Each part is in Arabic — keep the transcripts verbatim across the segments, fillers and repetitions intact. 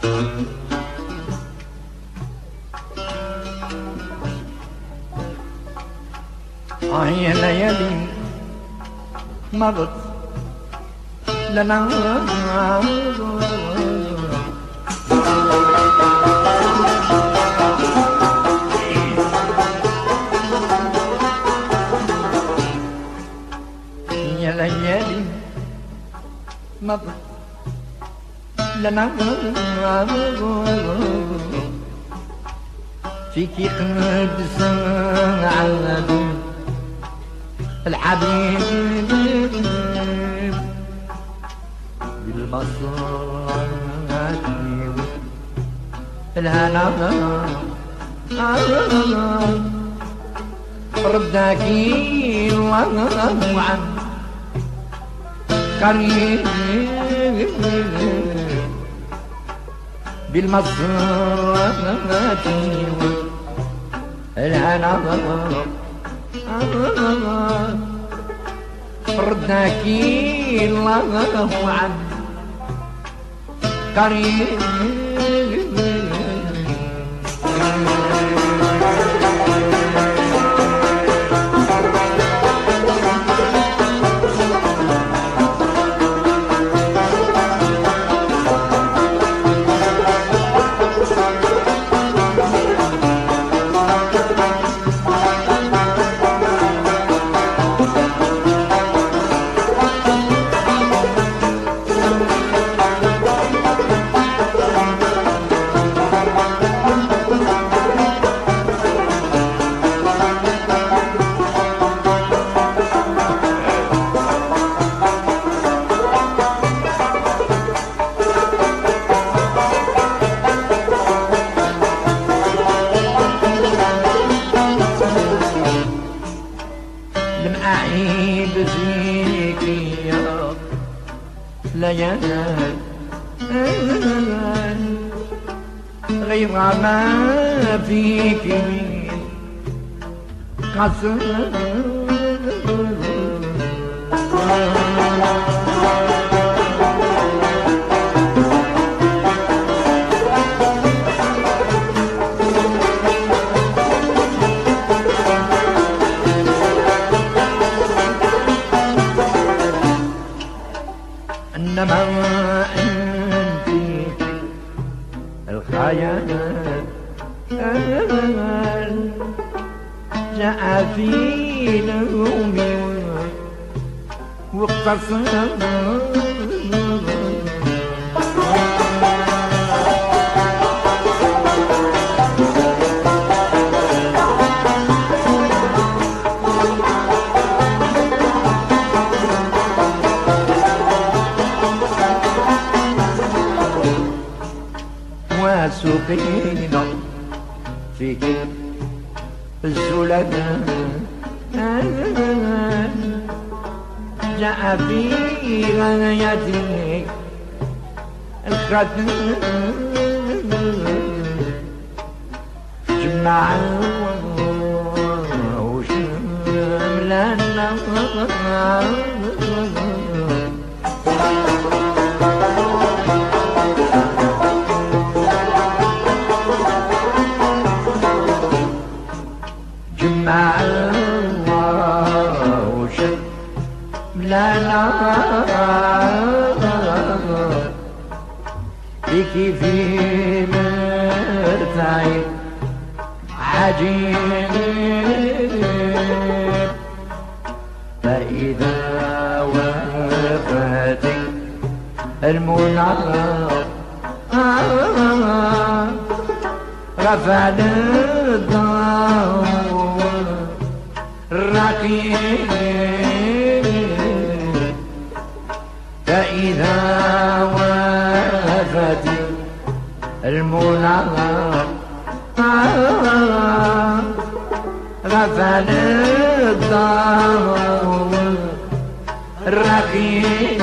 آه يا ليالي مرت لنا يا ليالي مرت لنا فيكي قد ساعة الحبيب بالبصر الهنا رداكي الله عن قريب بالمصر الهنا رداكي الله عن قريب ليالي غير ما فيك من قصر إنما أنت الخيال جاء في نومي واقتصر سقينا فيك الزلدان جاء في غايتي الختم جمع وشملنا مع الله وشد لا لا بكي في مرتعي عجيب فإذا وفاتي المنى رفع الضوء الرقيب فإذا وافت المنى غفل الضوء الرقيب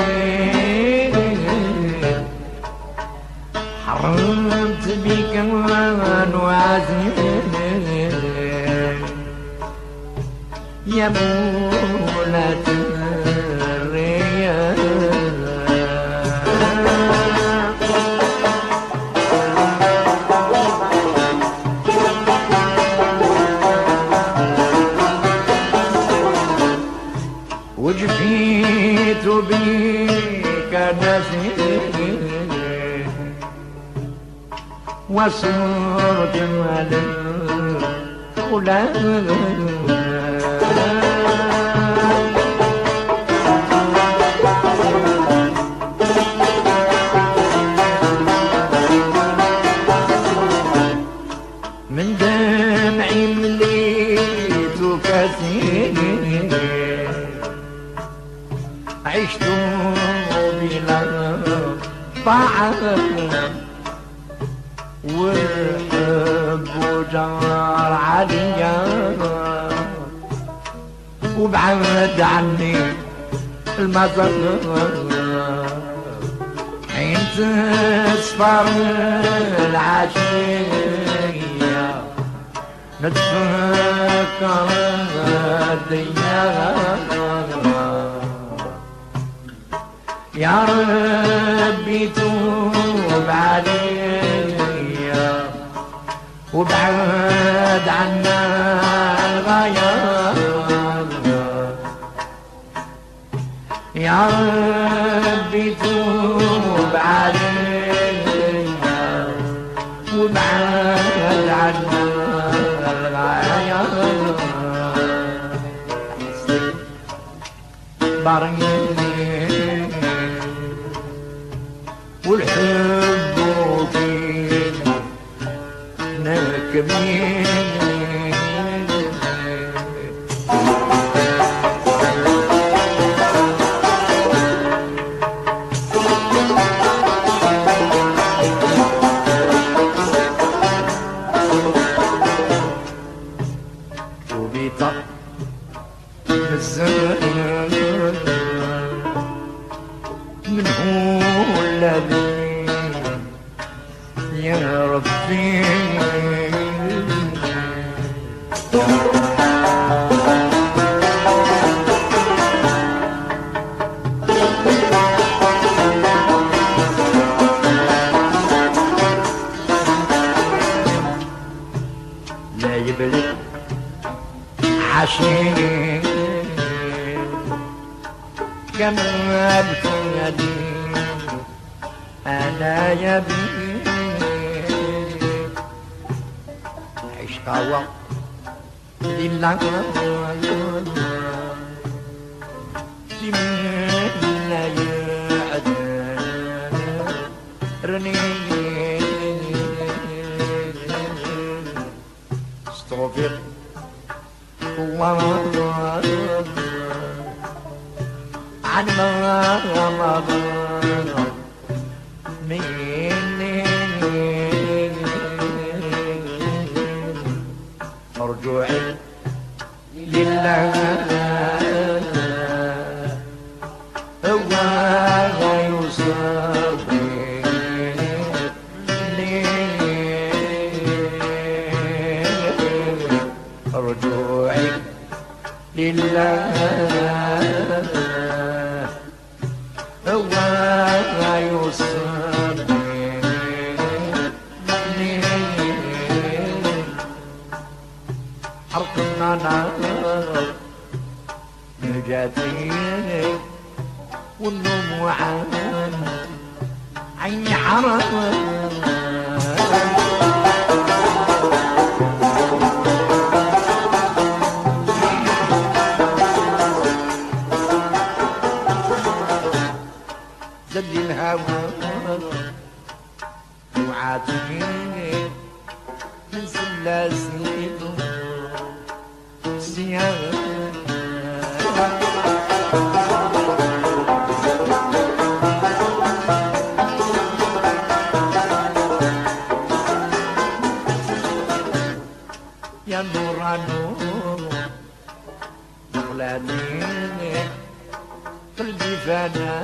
حرمت بك وعزيز يا مولة الرياض وصرت مالك ولا من دمعي مليت كثير عشت بلا طعم والحب وجار عليا وبعد عني المطر حين تصفر العشية نتفكر الديار يا ربي توب عليا وابعد عنا الغيار يا ربي توب عليا وابعد عنا الغيار بريني والحب فيك نكمل وبيطق بالزمن من هو الذي يا ربي لا يبلغ عشيق كما بتنادي أنا يبي عشق لله لمن يعذرني استغفر الله عن ما مضى مني رجوعي لله هو يصبرني رجوعي لله هو يصبرني حرقنا نار نجاتي والنوم وعن عيني حرام زد الهوى وعاتقيني من سلاسل سيارة يا نور نور مغلاتيني قلبي فانا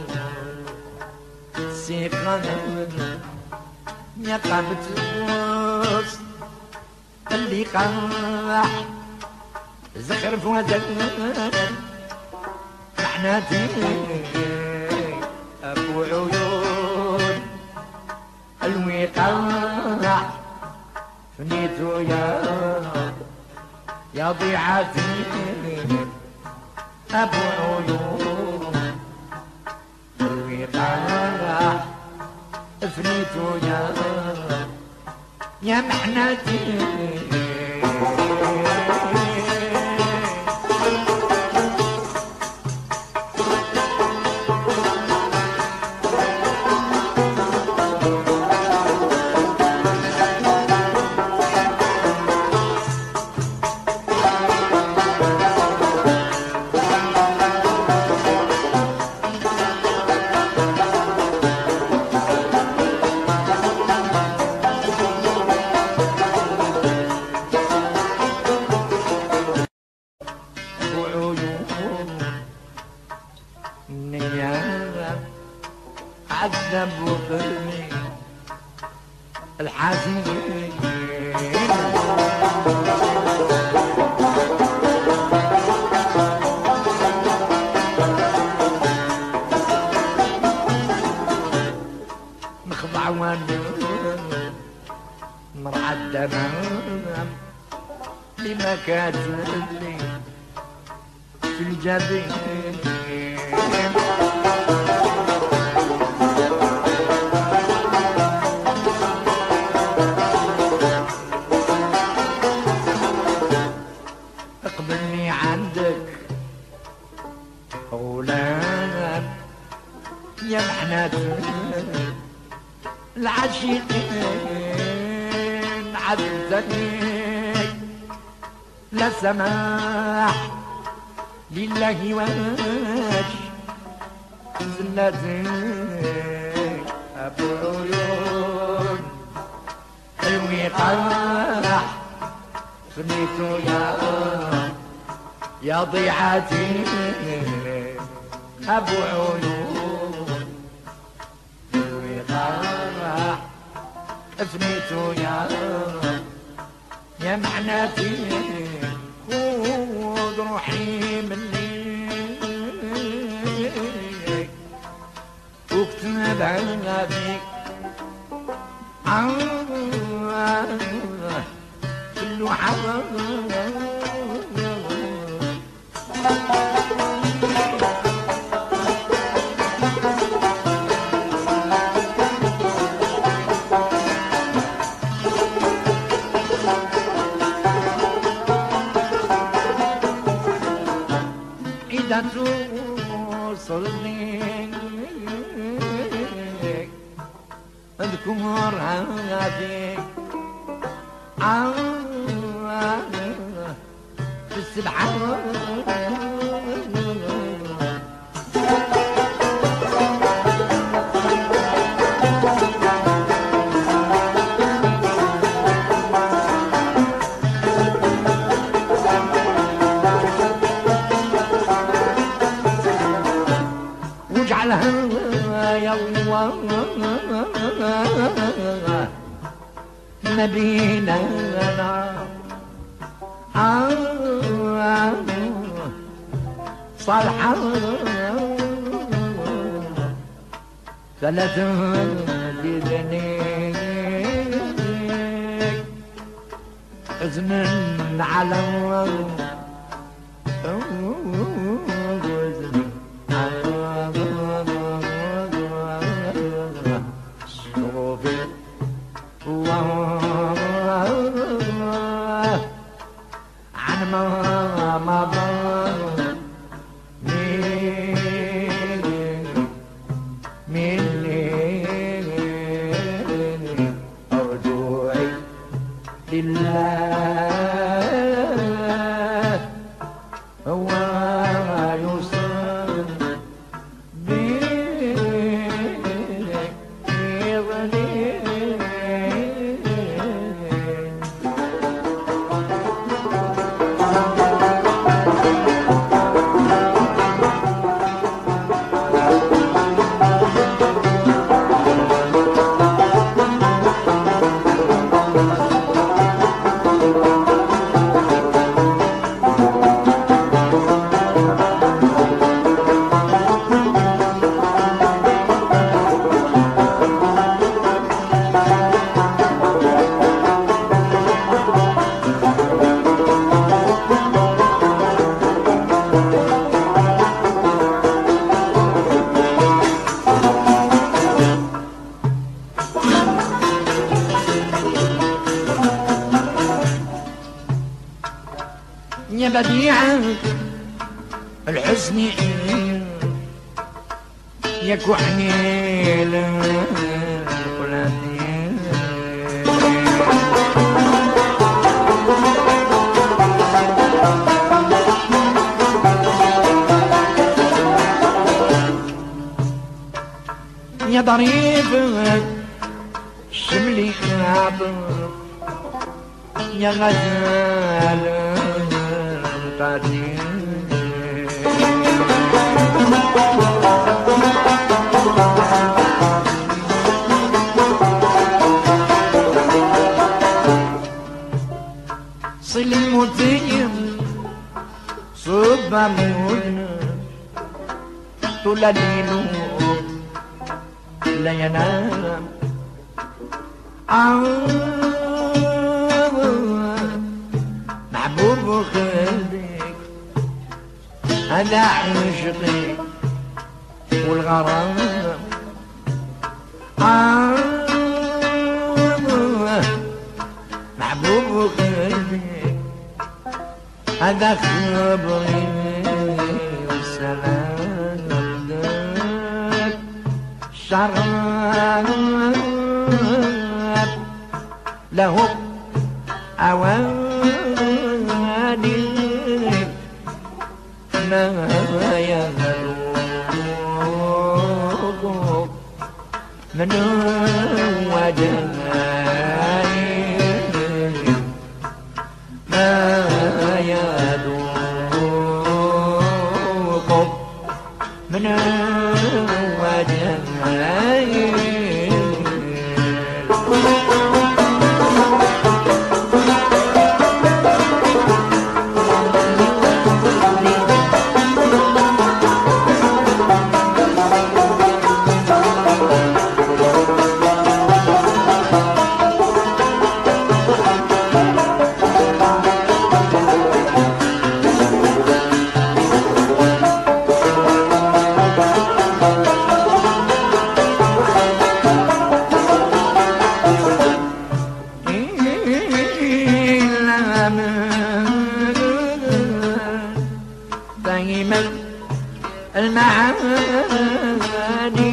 سيقنا يا قامت الوسط اللي قاح زخر فوزك رحناتي ابو عيون الوقاح فنيتو يا يا ضيعتي ابو عيون الوقاح فنيتو يا يا محنتي عذب وفرني الحزين مخضع وانا مرعى الدمام لما كاتب لي في الجبين اقبلني عندك أولانا يا محنات العاشقين عذبتني لا سماح لله واش زلتي أبو عيون حلوي قاح فنيتو يا يا ضيعتي أبو عيون حلوي قاح فنيتو يا يا معناتي خذ روحي مني واكتب عنها فيك كله حرام إذا توصلني اذكر هذيك في السبعة واجعلها يا الله نبينا صالحة ثلاثة بذنيك حزن على عن ما مضى من من رجوعي لله هو يوصل بي يا بديع الحسن يا كحيل يا ضريف الشملي عطف يا غزال قديم صل المتيم صب مودنا طول الليل لا ينام محبوب قلبك هذا عشقي والغرام محبوب قلبك هذا خبري والسلام شراب له أواني ما يغلوب من وجهي ما يذوق من وجهي دايما المعاني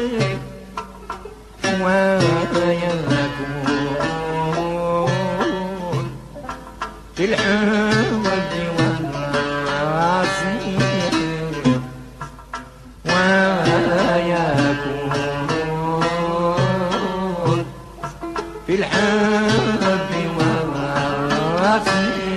ويكون في الحمد والعصير ويكون في الحمد والعصير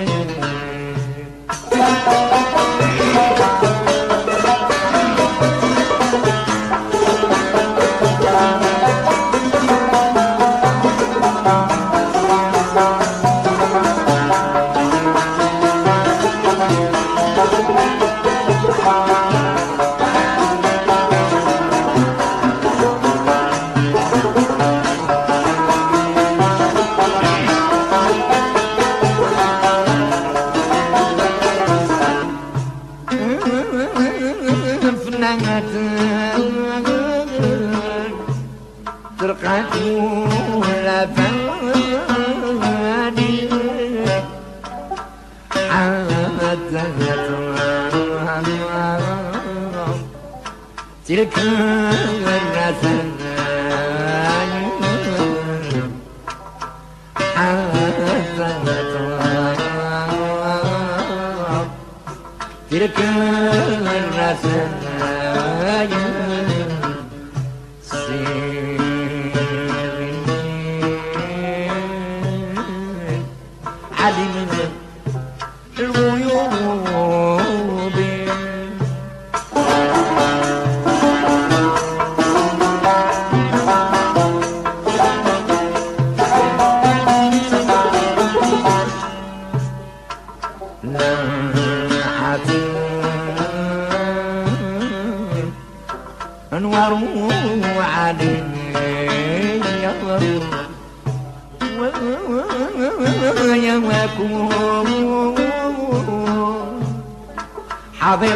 ترقت ولا فاني حتى تلك الرسائل حتى تلك الرسائل علي من الغيوب لاحت انوار علي ويكون حاضر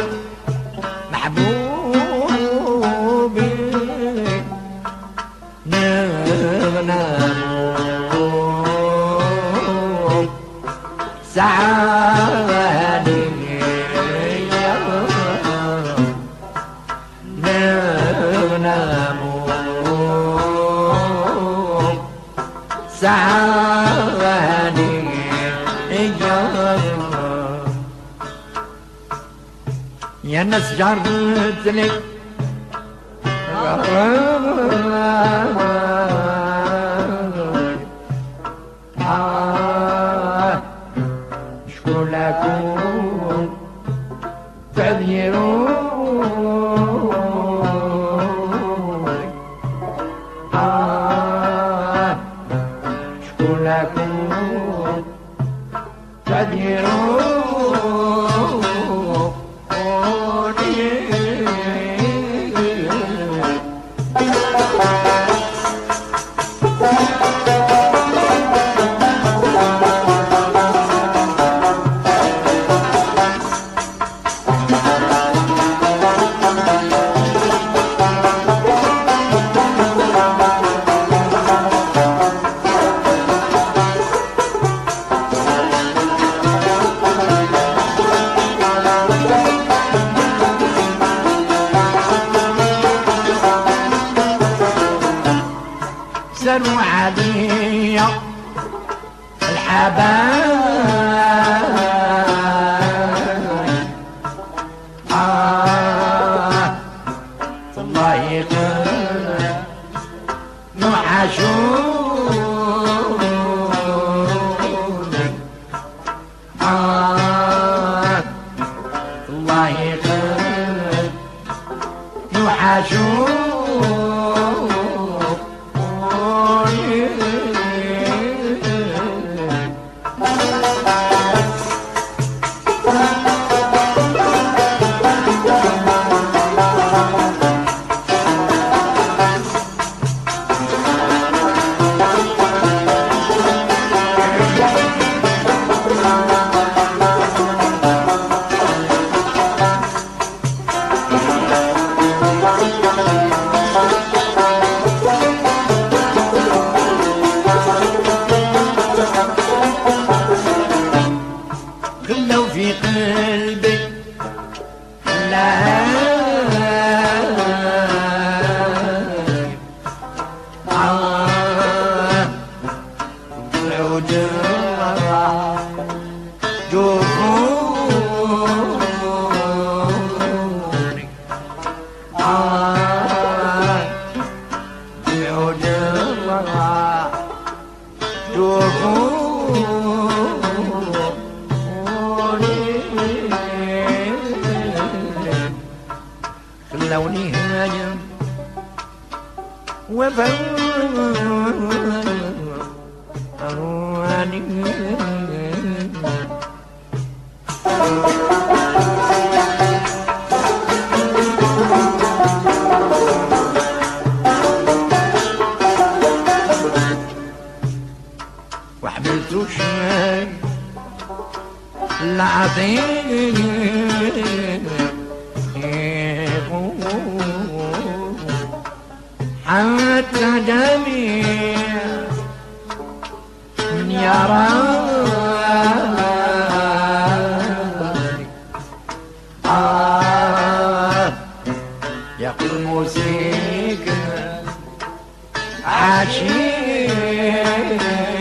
محبوبي نغنم سعادة سعاني يا ناس جرت لك شكون لكم تعذرون شكون لكم تعذرون سروا علي الحبايب آه الله يغفر نوحشوني آه الله يغفر نوحشوني خلوا في قلبي لا عود جفوني عود جفوني خلوني هاجم وفاني وحملت شيء العظيم حتى جميع من يراني آه يقول موسيقى عشيق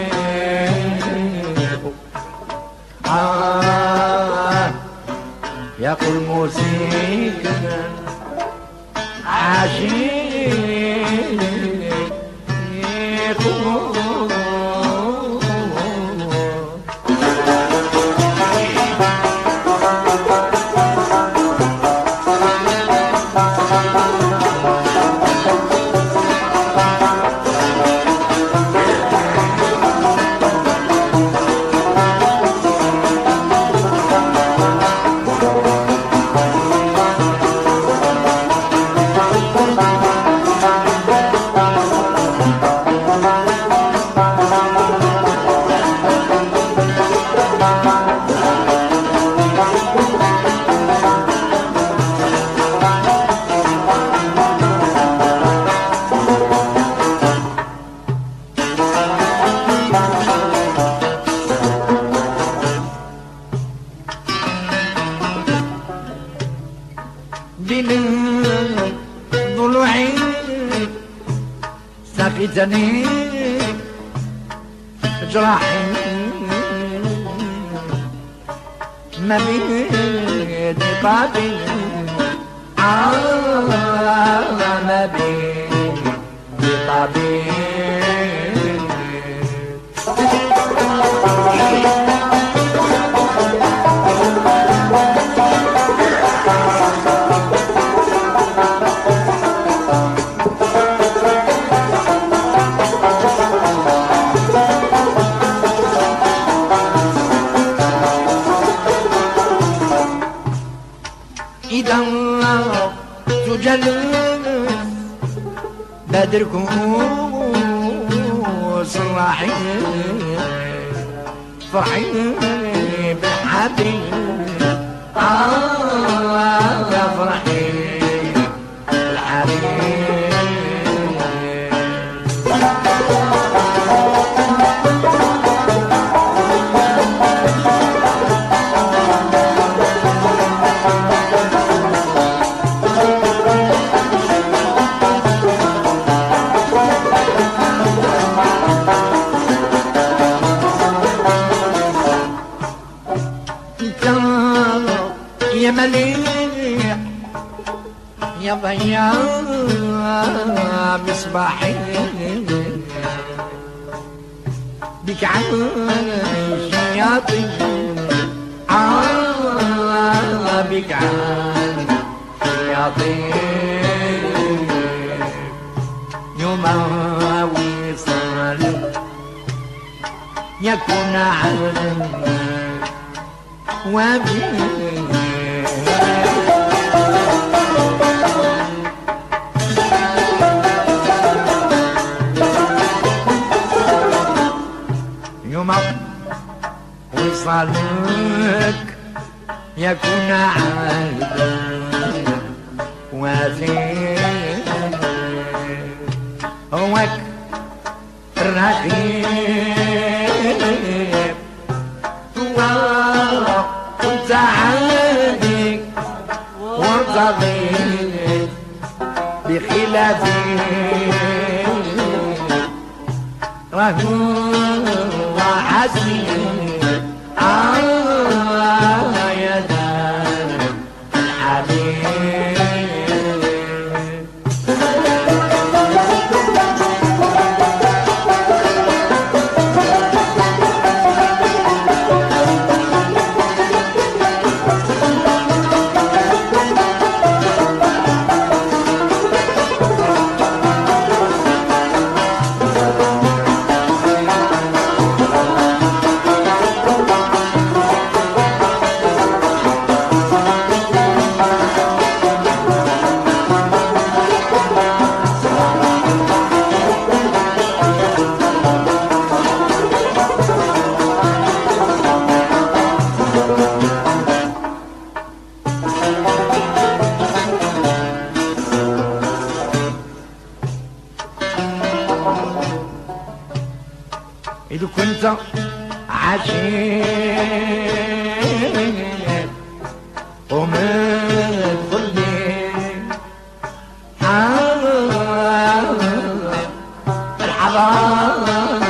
آه يقول موسيقى عشيق ضلوعي سقيتني وجرحي ما بين طبيب آه ما بين طبيب إذا تجلس بدركم صراحي فرحي بالحبيب آه فرحي بالحبيب يا مليح يا ضياء مصباحي بك عايش يا طيب آه بك عايش يا طيب يوم وصل يكون عالم وبيه يوم وصلك يكون عالبا وفيه هوك الرقيب وانت عادي وارتضيت بخلافي رهو حسين آه يا دار الحبيب إذا كنت عشيق ومن ظلي الحضارة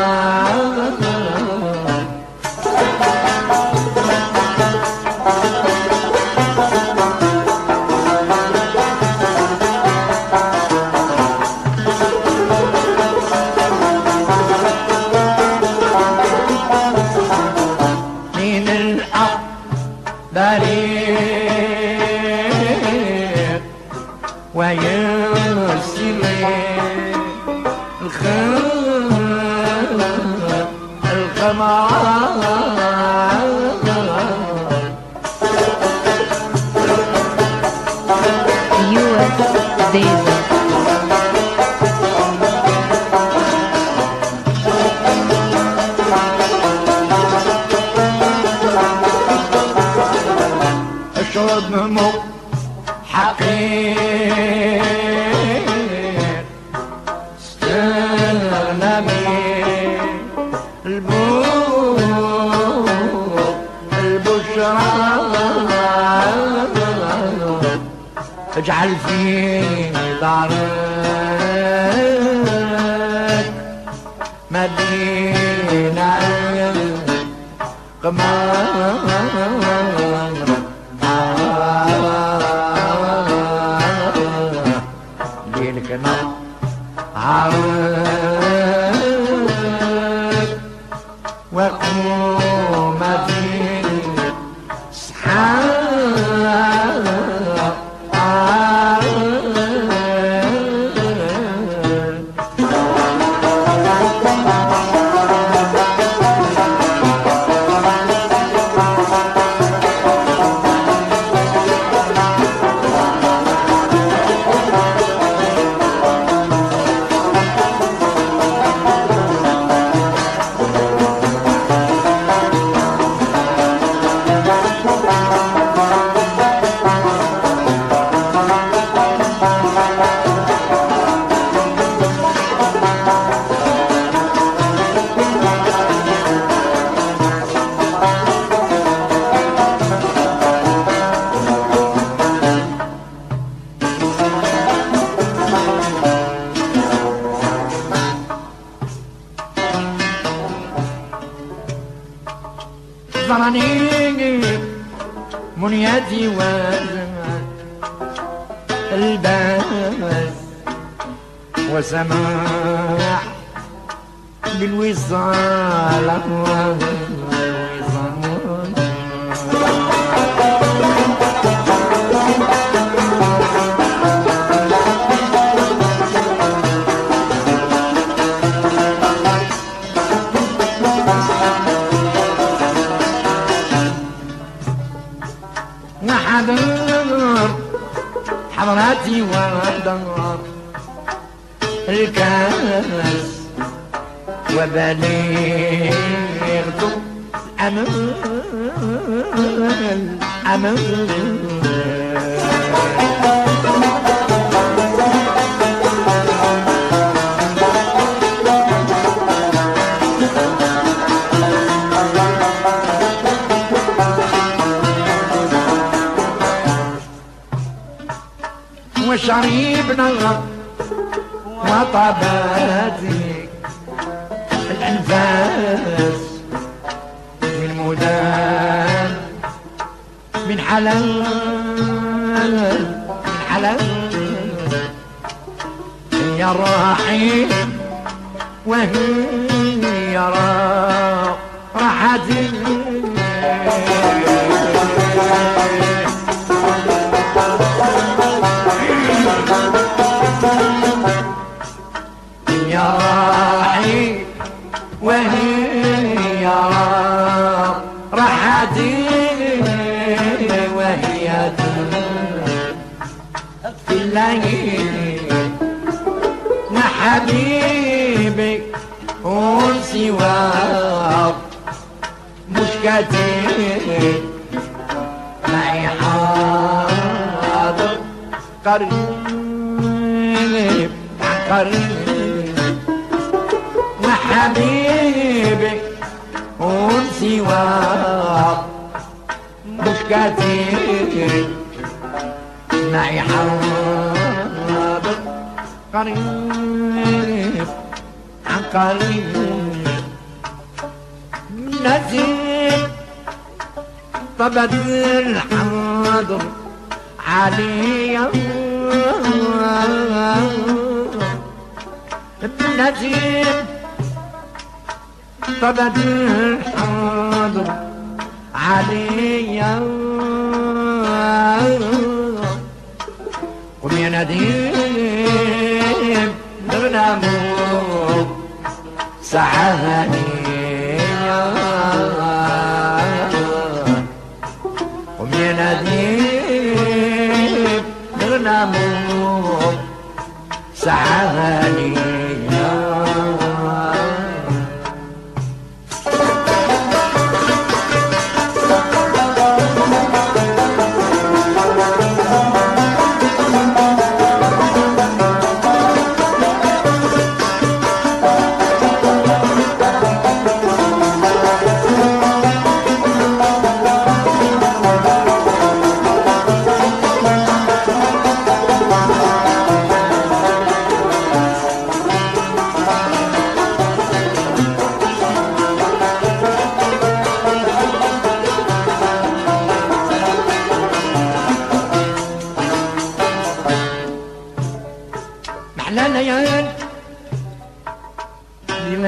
بريء ويرسل الخمر القمر يو اس ديزل اشرب مو حقير استلمي البور البشرى اجعل في دارك ما مدينة قمر ليلك نار عارف وقوم في سحاب ظنني منيتي والباس وسماع بالوصال وحضر حضراتي ودار الكاس وبلغت الأمل أمل وشربنا وطبات الأنفاس من مدان من حلال من حلال يا راحي وهي راحتي يا راحي وهي راحتي وهي في الليل وحبيبي أنسي ومشكتي معي حاضر قريب قريب وحبيبي أنسي ومشكتي معي حاضر قريب عن قريب نسيت طبت الحاضر عليا نسيت طبت الحاضر عليا قم يا نديم برنامج سعاني قم يا نديم برنامج سعاني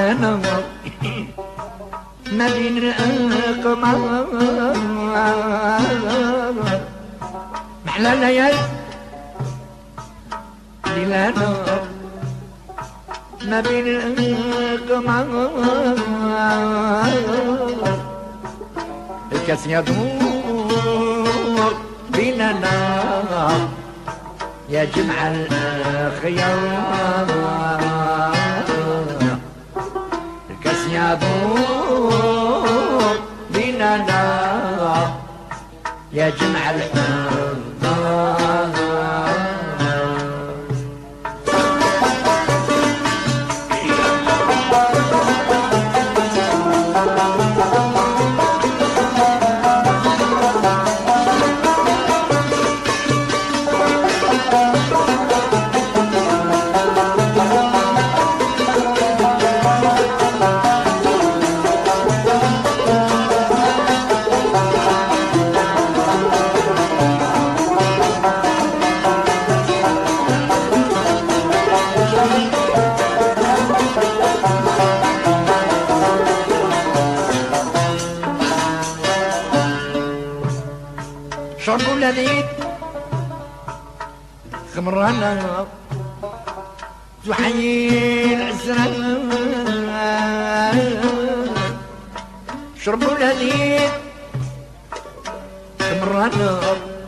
لنا ما بين القمر محلى الليالي ليلنا ما بين القمر الكاس يدور بيننا يا جمع الخيار الكاس يدور بيننا يا جمع الحب شربوا لذيذ خمرنا تحيي العسران شربوا لذيذ خمرنا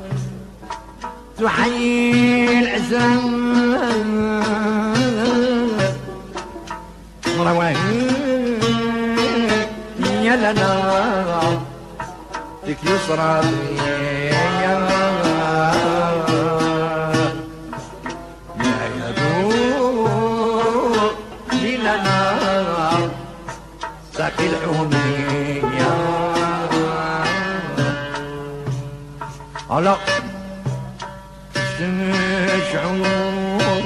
تحيي العسران رواهي يا لنا فيك يسرى ساقي الحمية على شعور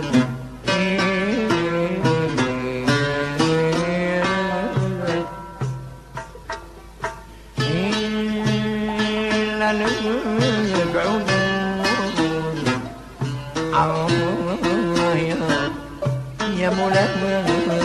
إلا البعود يا مولانا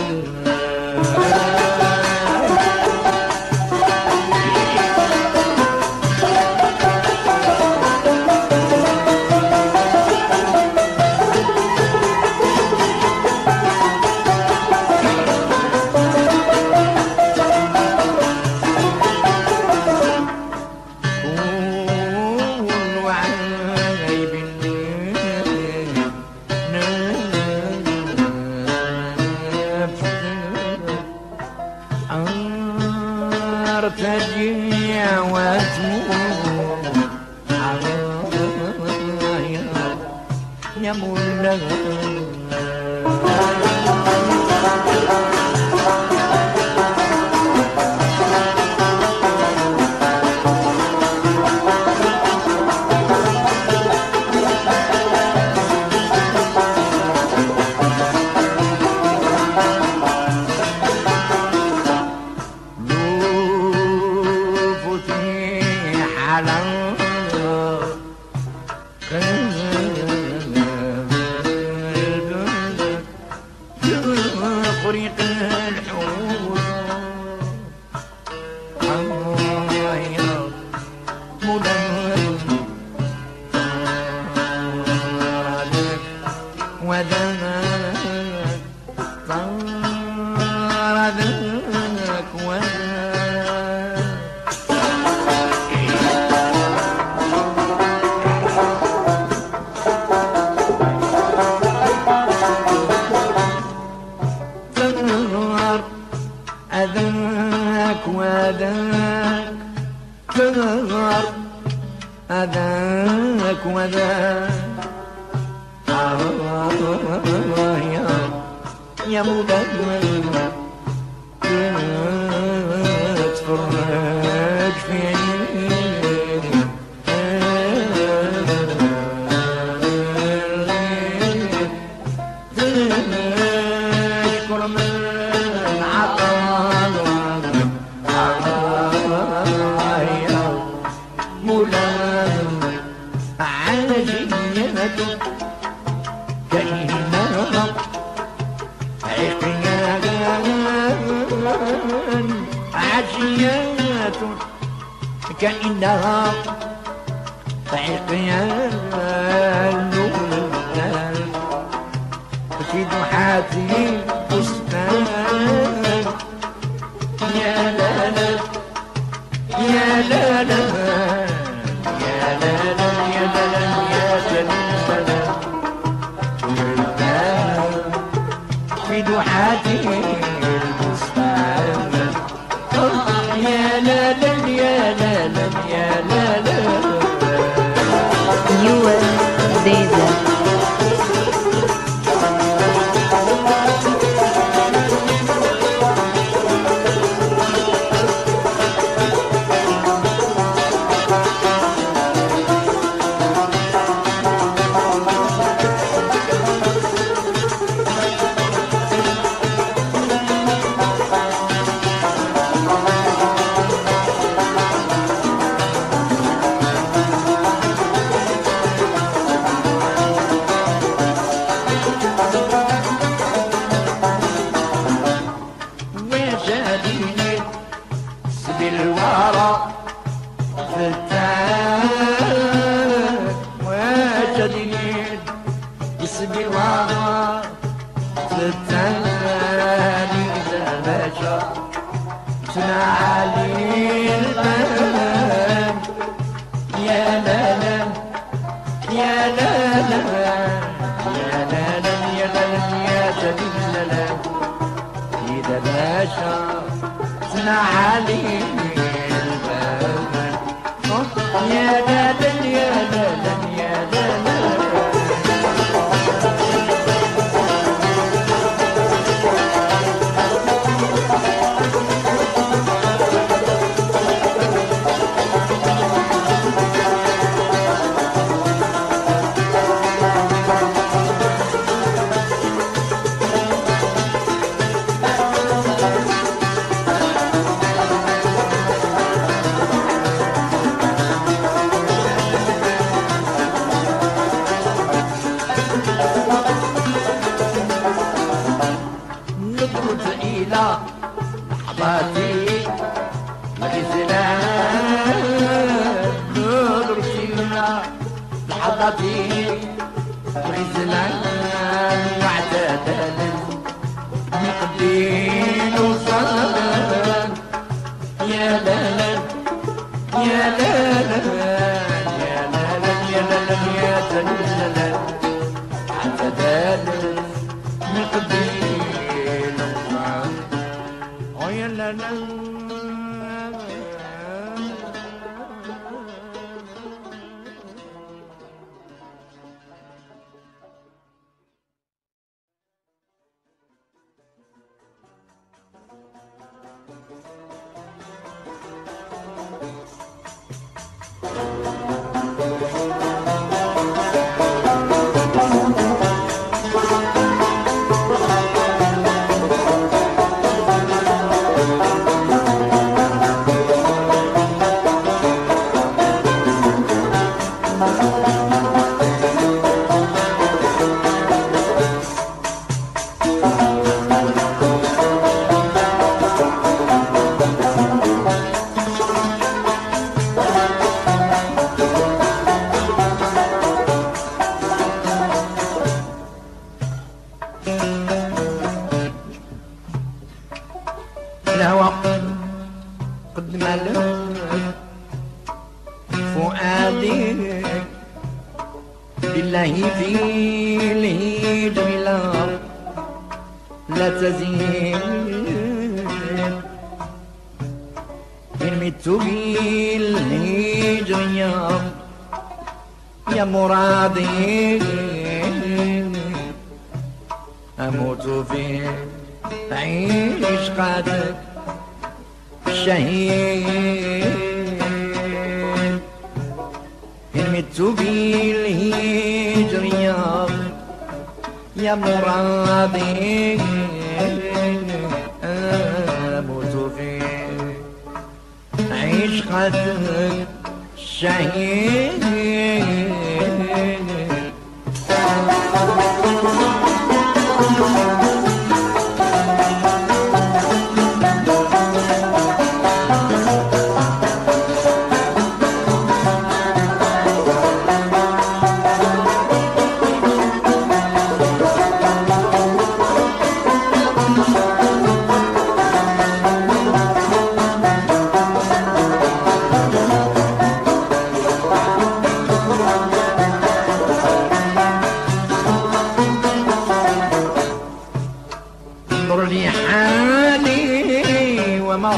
تجيع وتموت يا مولانا طريق الحوت عمايا مولد وذاك طار ذاك وذاك أذاك وذاك تغار أذاك وذاك آه يا يا مدمر تفرج في عيني تشكر من عطاك عاجية كريمة عقيا عشيات كأنها عقيان في ضحاتي بستان يا لا لا يا لا لا يا لا لا يا لا لا يا لا لا في ضحاتي البستان يا لا لا يا لا لا يا لا لا U S Deza. بالورى فتان وجدني اسم الورى فتان إذا بشر علي الباب يا لا لا يا لا لا يا لا لا يا لا لا يا جميل لا إذا بشر علي الباب يا لا لا يا لا لا يا لا لا نظرت إلى لحظاتي الغزلان نظرت إلى لحظاتي الغزلان واعتدل مقدين وصال يا لا لا يا لا لا يا لا لا يا لا لا يا لا اعتدل مقدين oh yeah, la la. الهوى قد ملك فؤادي بالله في الهجر لا لا تزيد إن مت بالهجر يا يا مرادي أموت في عشقك شهيد إن مت بالهجر يا يا مرادي أموت في عشقك شهيد وما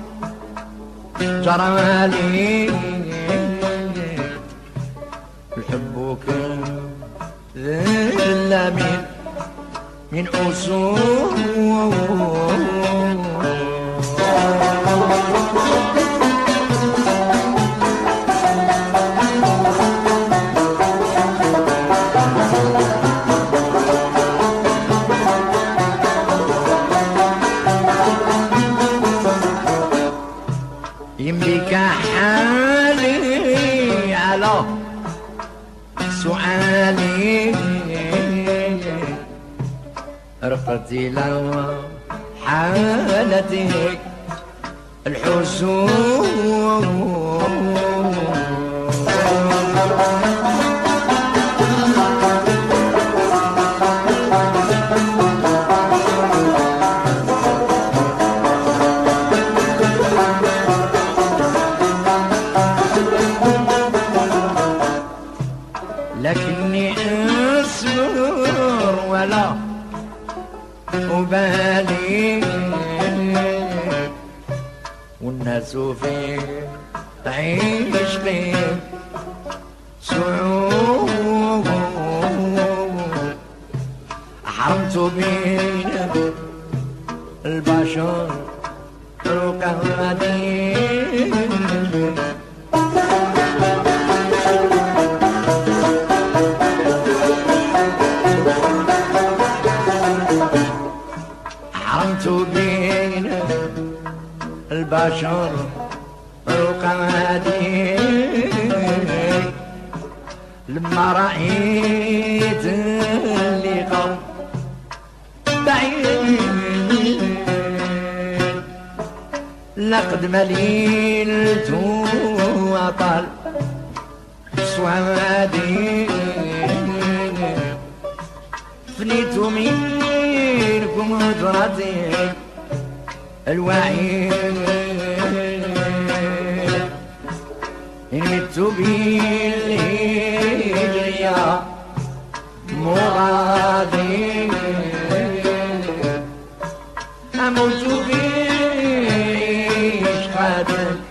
جرى لي الحبك ذل من من أصول يملك حالي على سؤالي رقتي لو حالتك الحزون لكني أصبر ولا أبالي والناس في عشقي صعود حرمت بين البشر رقادي حرمت بين البشر رقادي لما رأيت اللقاء بعيد لقد مليلت وطال سوادي فنيت منكم هجرتي الوعيد إن مت بالهجرية مرادي أموت بعشقة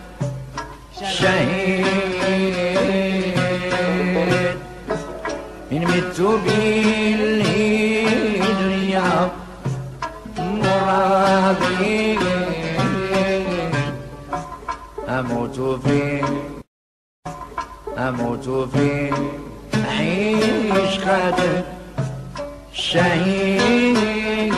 شهيد إن مت بالهجرية مرادي أموت في أموت في عشقة شهيد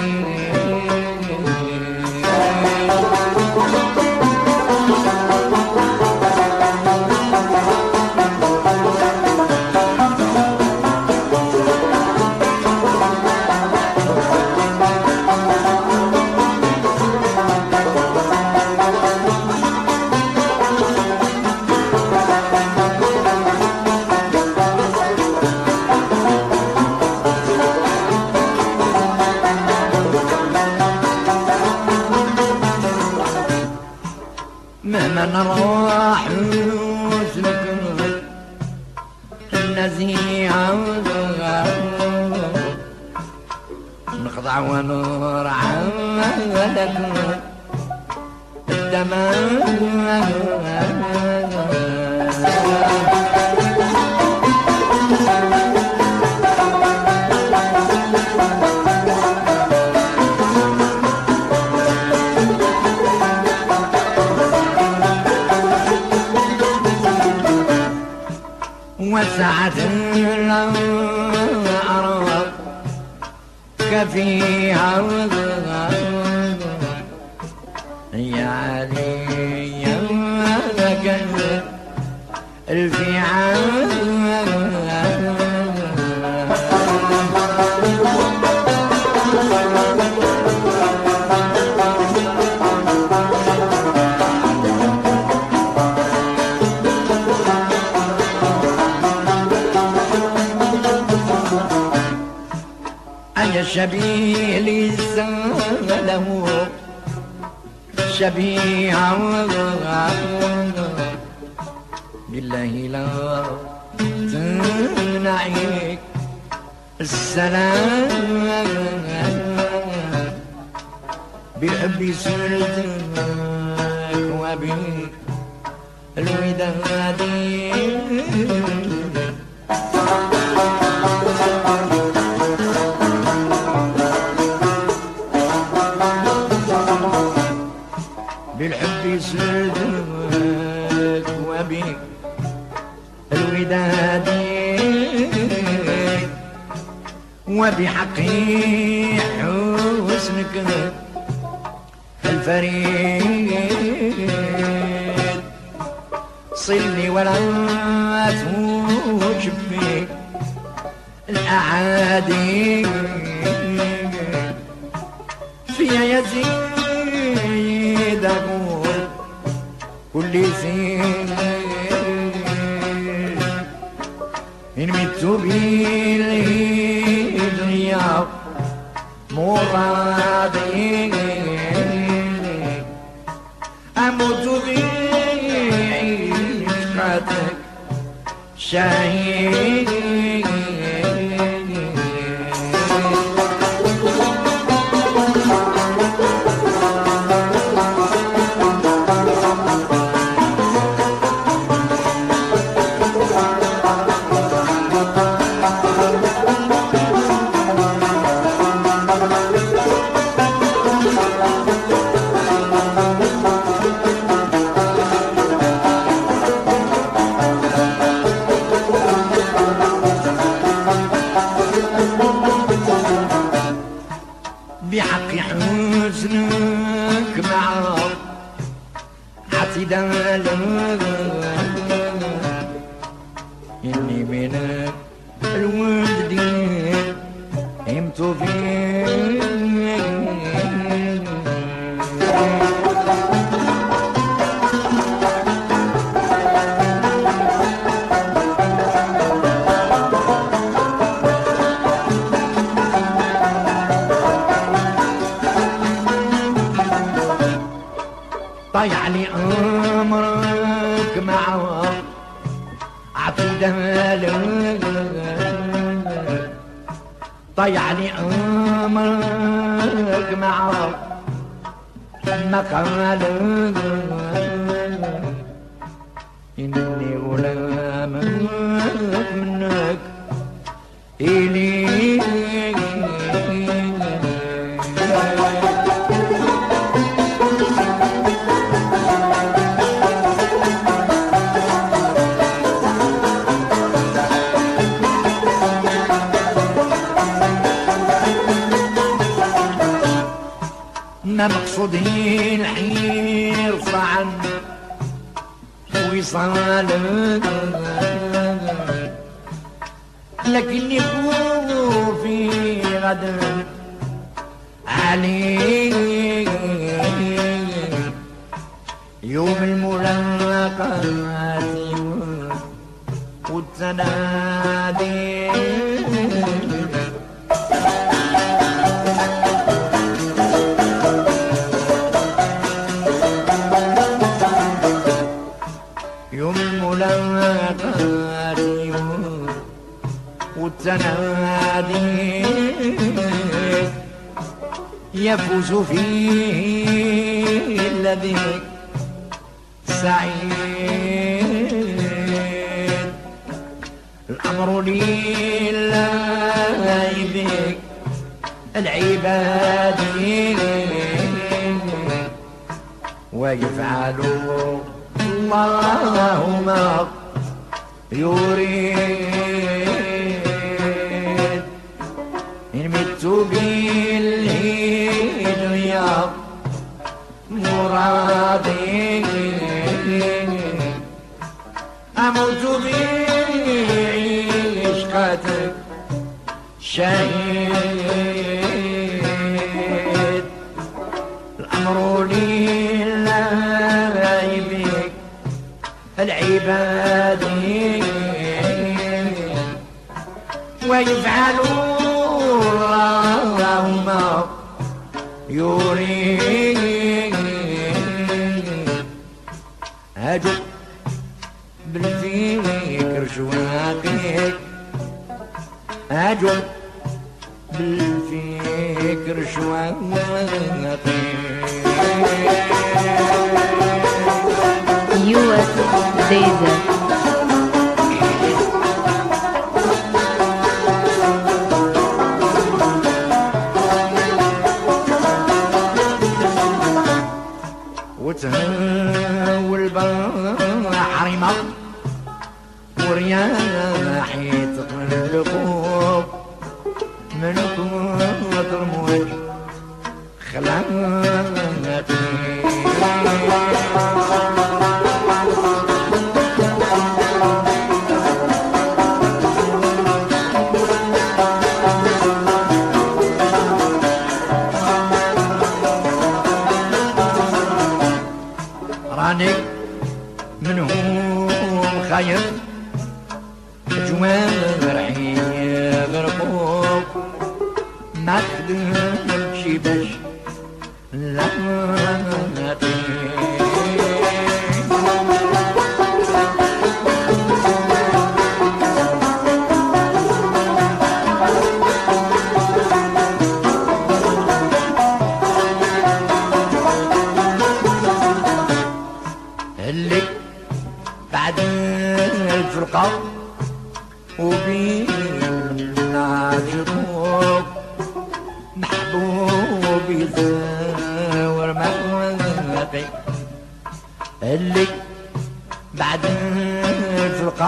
مهما نروح وسلك النزيعة نخضع ونرعى لك الدماء وسعت الأرض كفيها يا علي يا لك الفعال شبيه ليس له شبيه بالله لا تمنعيك السلام بحبي سرت بي الوداد بالحب يسردك وبي الوداد وبحقي حسنك الفريد صلني ولا توجبي الأعادي فيها يزيد أقول كل زين إن مت بالدنيا مرادي أموت بعشقتك شهيد بحق حزنك مع اعتدال إني من الود همت فيك طيع لي أمرك مع اعتدال طيع لي أمرك مع مقال إني غلام منك إلي ما مقصودي الحرص عن وصالك لكني خوفي غدا عليك يوم الملاقات والتنادي يوم الملاقات والتنادي يفوز فيه الذي سعيد الأمر لله بك العباد ويفعل الله ما يريد إن مت بالهدى مرادي أموت بعشقتك شهيد الأمر لله بك العباد ويفعل الله ما يريد هاجو بالفكر شواقيك هاجو بالفكر شواقيك ديزل وتهول بحر يمر ورياح يتقلبوك من كثر موج خلاتني راني منهم خايف جوارحي يغرقوك ما خدمتش باش لا اللي بعد الفرقة وبين ناجبوك محبوب يزور مغربي اللي بعد الفرقة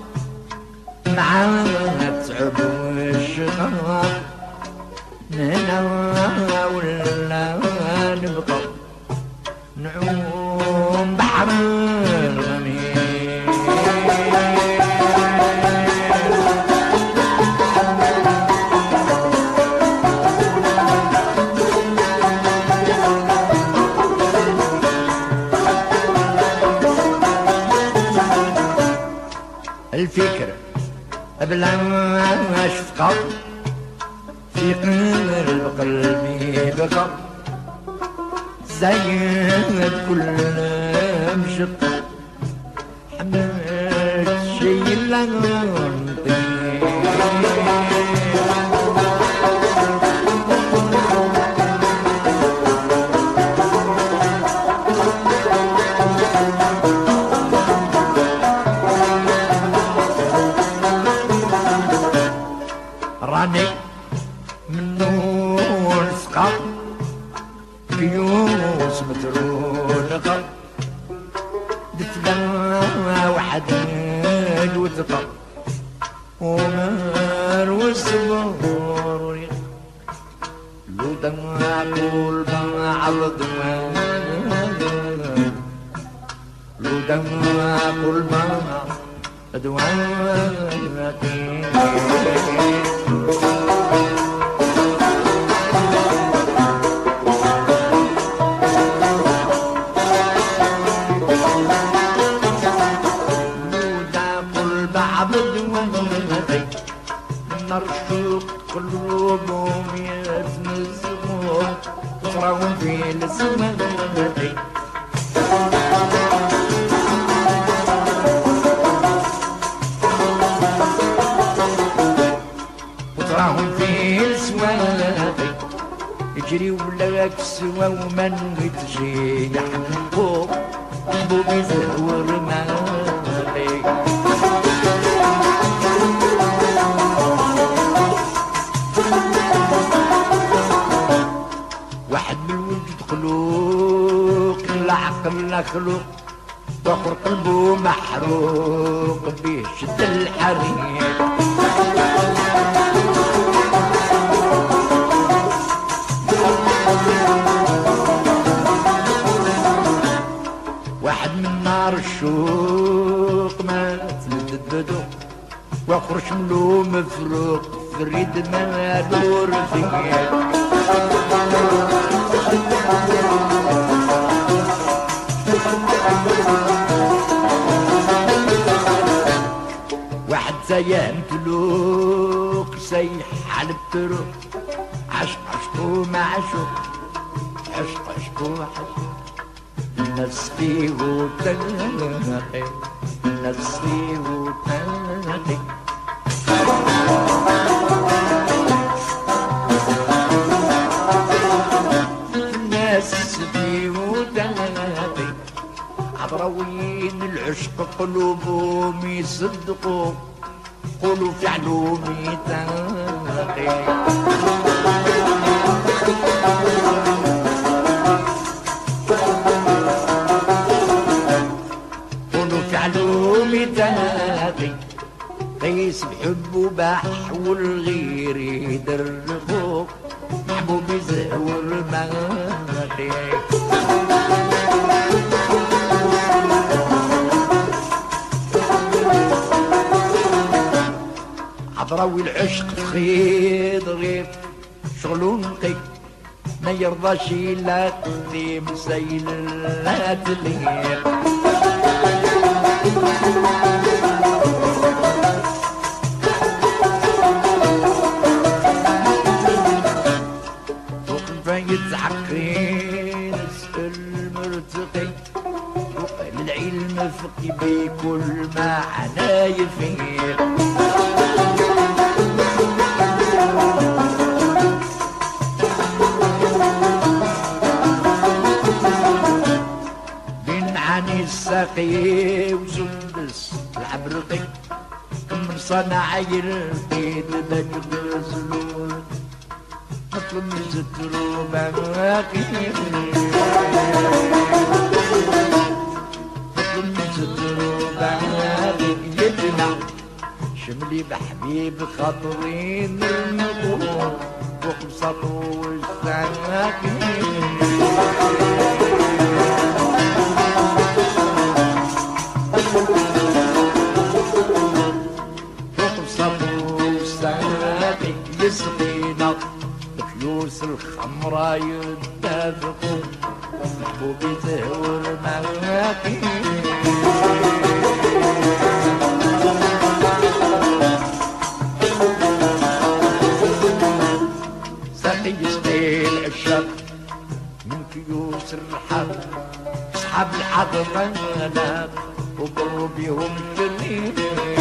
معاك تعب والشقاق هنا ولا نبقى نعوم بحر الغميم الفكرة بلا شفقة في قلب قلبي بقى زايد كل مشط حمد شي لنطي راني منو السقا كيوس مترونقة دفلا واحد وثقة ومر والصبور لو دمع كل بعض لو دمع كل بعض أدوانتي نرشق قلوبهم يتنزمون يفرحون في السماء وتراهم في السواق يجري ولاك سوا ومن يتجي يحبوك حبوب يزور مالي واحد من الولد خلوق العقل خلوق واخر قلبه محروق بيه شد الحريق واحد من نار الشوق ما تلددو واخر شملو مفروق فريد مالو رفيق واحد زيان تلوق سيح على الطرق عشق عشقو مع عشق عشق عشقو عشق الناس فيه تلاقي الناس فيه تلاقي الناس فيه تلاقي عبروين العشق قلوبهم يصدقوا قولوا فعلهم يتنقي قولوا فعلهم يتنقي قيس بحبه باح والغير يدربوه محبوب يزهور مغرقي عبروي العشق خيط غير شغلو نقي ما يرضاش الا قديم سيلات الليل يتعقين المرتقي العلم فقي بكل معنى يفيق بين عني الساقي وسندس العبرقي كم صنع يرقي لبجد الزلول نطلب من سترو باقي نطلب من سترو باقي يدنا شملي بحبيب خاطري نرمقو وخمسطو الساقي وخمسطو الساقي يسقينا فلوس الخمرة يتفقوا محبوبي زهور مواقي ساقي يسقي العشاق من كيوس الرحاب اصحاب الحضرمات وقروا بيهم شرير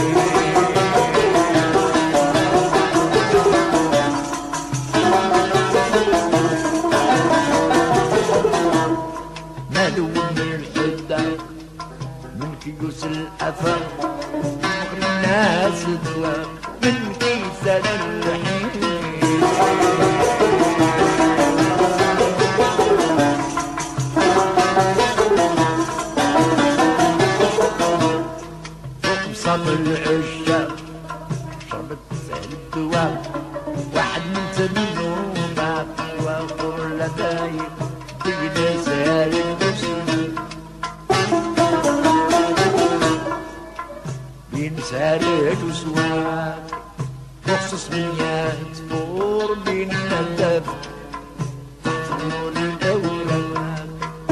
كيوس الأثر مغري الناس الدواء من كيسان الرحيم فوق بساط العشاق شربت سهل الدواء واحد من تمينه مات وقر لدايق بين سهل المسلم سارج وسواق وخصص مياه تفور بين الألف تحت نور الأوراق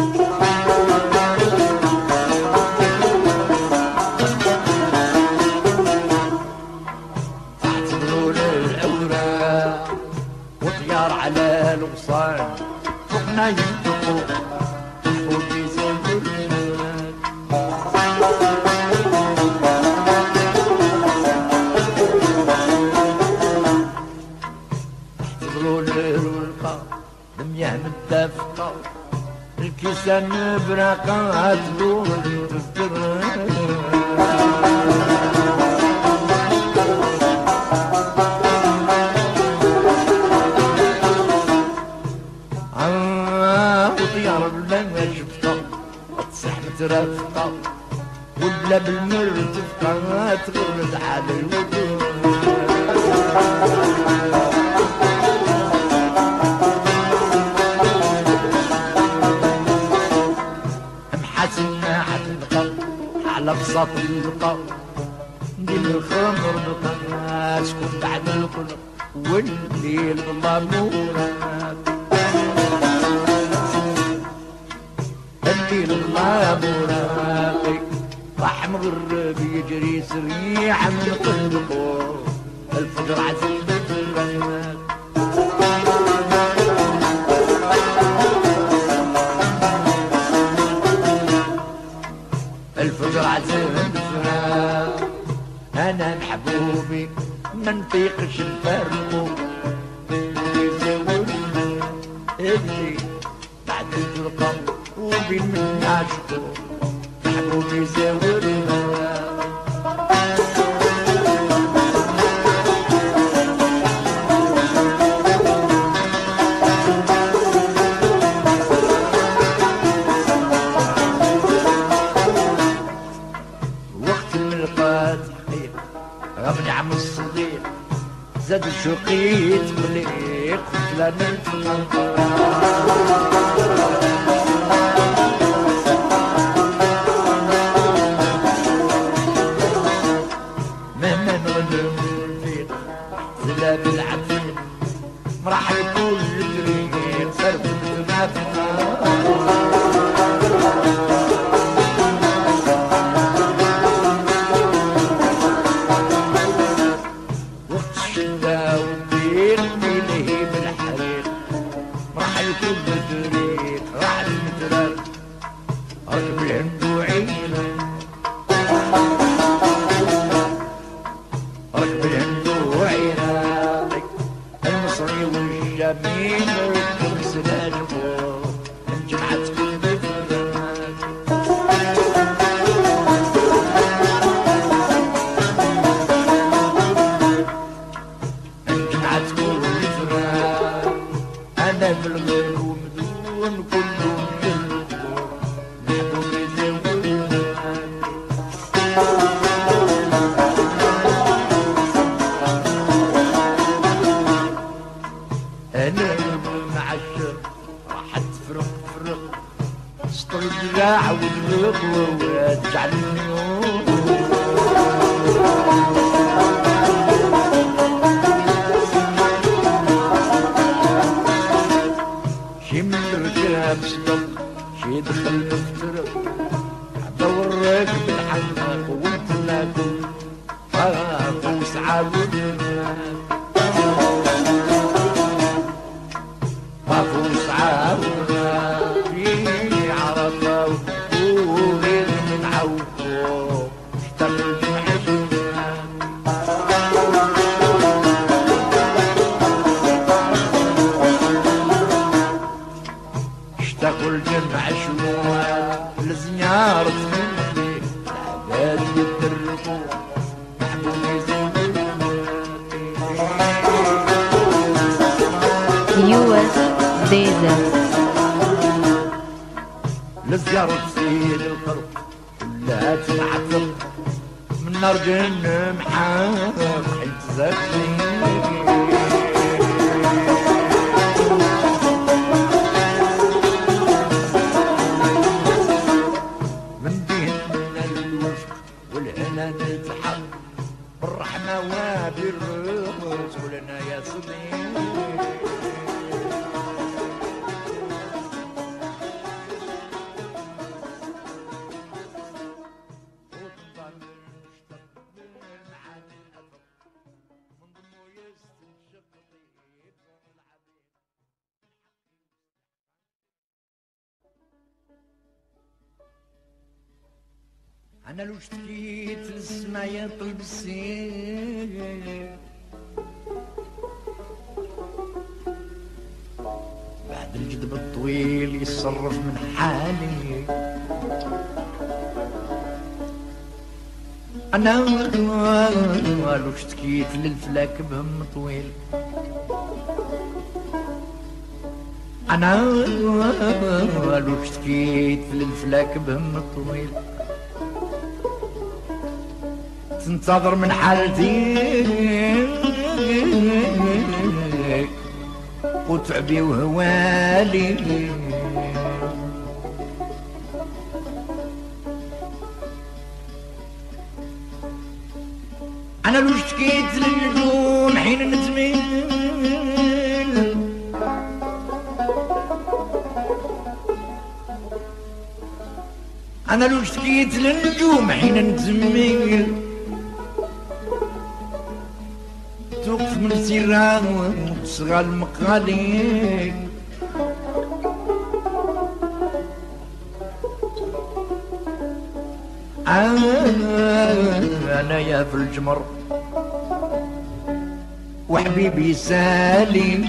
تحت نور الأوراق وطيار على الغصان فوقنا ينطقوا فوق يزور المياه متفقة الكيسان براقات دور تذكر آه وطيار بلا ما شفتها تصح مترافقة وبلا بالمرتفقة تغرد على الوجود على بساط القلب ندير الخمر بقناس كون بعد القلب والليل بالامورات الليل بالامورات راح مغرب يجري سريع من قلبه الفجر عزيز بالبنات الفجر عزيز انا محبوبي ما نطيقش نفرقو اللي بعد الفرقة وبين من عاشقو محبوب يزاورنا وقت الملقات غمني عم الصديق زاد الشوقيت مليق لا نلتقى مهما نغنم فيك زلا بالعتيق راح يكون الطريق صرف تنافق يو اس ديزل للزيارة سيد القلب كلها تنعطر من نار جهنم حاق حيت زكي من بيننا الوفق والهنا نتحق بالرحمة وبالرزق ولنا يا صديق أنا لو اشتكيت للسما يطلب السيل بعد الجدب الطويل يتصرف من حالي أنا لو اشتكيت للفلك بهم طويل أنا لو اشتكيت للفلك بهم طويل تنتظر من حالتي وتعبي وهوالي أنا لو اشتكيت للنجوم حين نتميل أنا لو اشتكيت للنجوم حين نتميل توقف من سيران وتصغى المقاليد أنا يا في الجمر وحبيبي سالي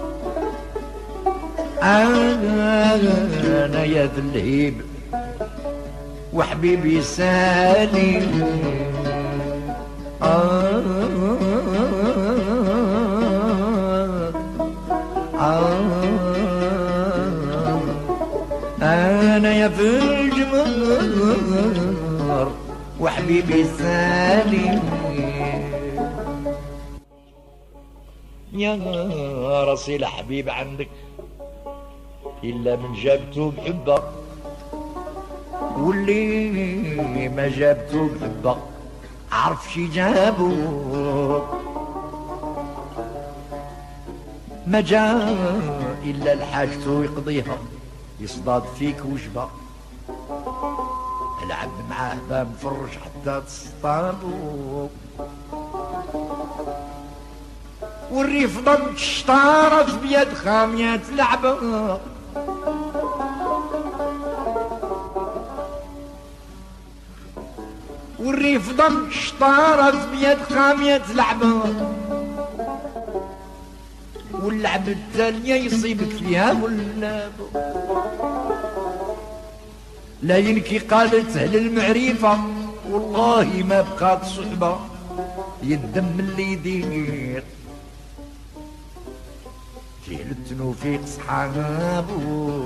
أنا يا في اللهيب وحبيبي سالي آه آه أنا يا في الجمر وحبيبي سالي يا راسي الحبيب عندك إلا من جابته بحبه واللي ما جابته بحبه عرف شي جابو ما جاء إلا لحاجته يقضيها يصطاد فيك وجبه العب معاه با مفرش حتى تصطادو والريف ضد شطارة بيد خامية لعبة والريف ضد شطارة بيد خامية لعبة واللعبة الثانية يصيبك فيها واللعبة لا ينكي قالت أهل المعرفة والله ما بقات صحبة يدم اللي يدير فيه التنوفيق صحابو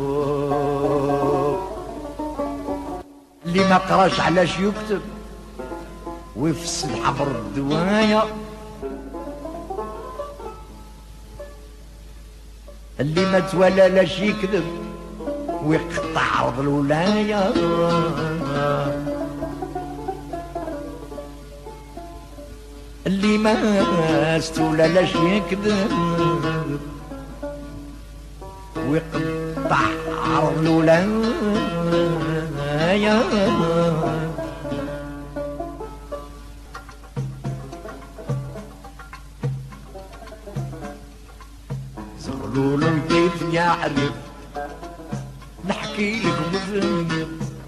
اللي ما قراش علاش يكتب ويفس الحبر الدواية اللي ما توالى لاش يكذب ويقطع عرض الولاية اللي ما استولى لاش يكذب ويقطع عرض الولاية زغلول كيف يعرف نحكي لك وفهم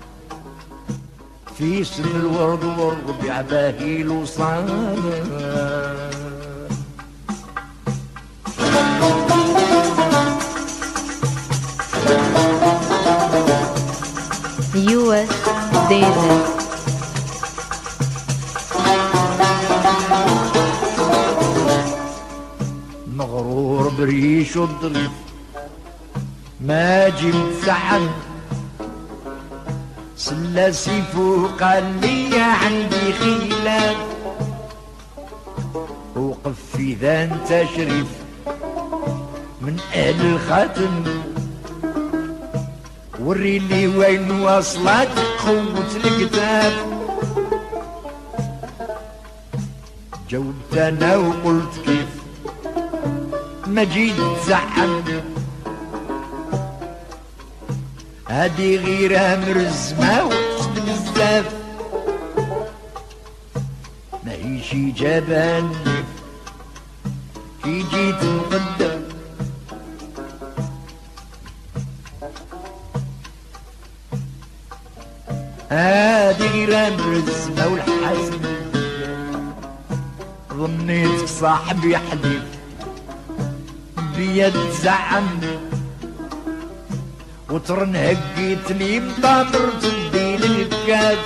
في سن الورد والربيع باهي وصار يو اس ديزل مغرور بريش الضريف ما جبت سعد سلاسي فوق قال لي عندي خلاف وقف في ذا انت شريف من اهل الخاتم وري لي وين وصلت قوة الكتاب جاوبت انا وقلت كيف ما جيت تزعم هادي غيرها مرزمة وقت بزاف ما هيش جبان كي جيت مقدم هادي غيرها مرزمة والحسن ظنيتك صاحبي حليف بيد زعم وترن هقيت لي مطامر تدين الكاف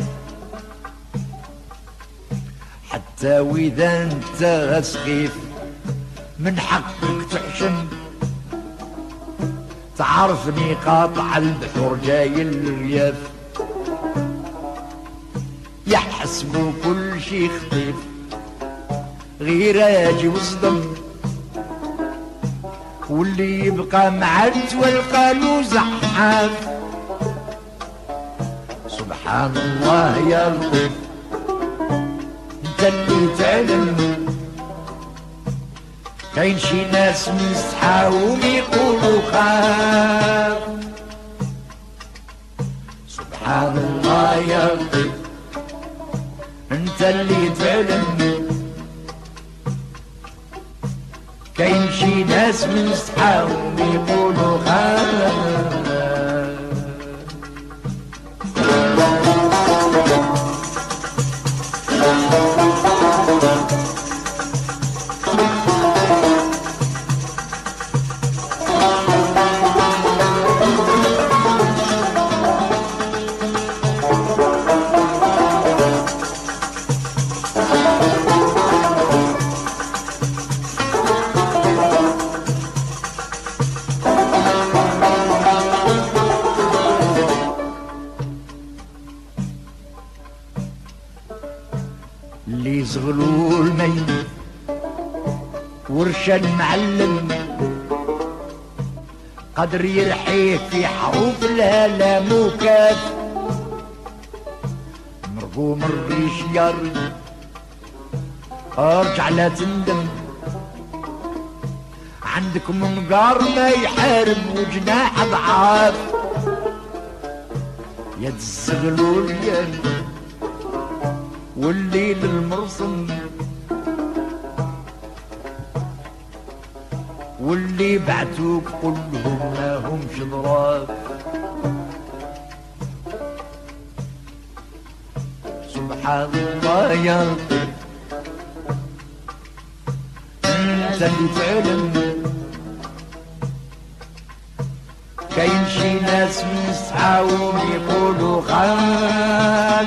حتى واذا انت سخيف من حقك تحشم تعرفني قاطع البحور جاي الرياف يحسبوا كل شي خفيف غير اجي وصدم واللي يبقى معد والقالوا زحاف سبحان الله يا لطيف انت اللي تعلم كاين شي ناس مسحاهم يقولوا خاف سبحان الله يا لطيف انت اللي تعلم كاين شي ناس من صحاهم يقولوا خاف يزغلوا المي ورشا المعلم قدر يلحيه في حروف الهلام وكاف مرقوم الريشيار ارجع لا تندم عندكم منقار ما يحارب وجناح ضعاف يد الزغلول يا والليل المرسم واللي بعتوك كلهم ما همش ضراف سبحان الله يا لطيف انت اللي تعلم كاين شي ناس يسعاون يقولوا خان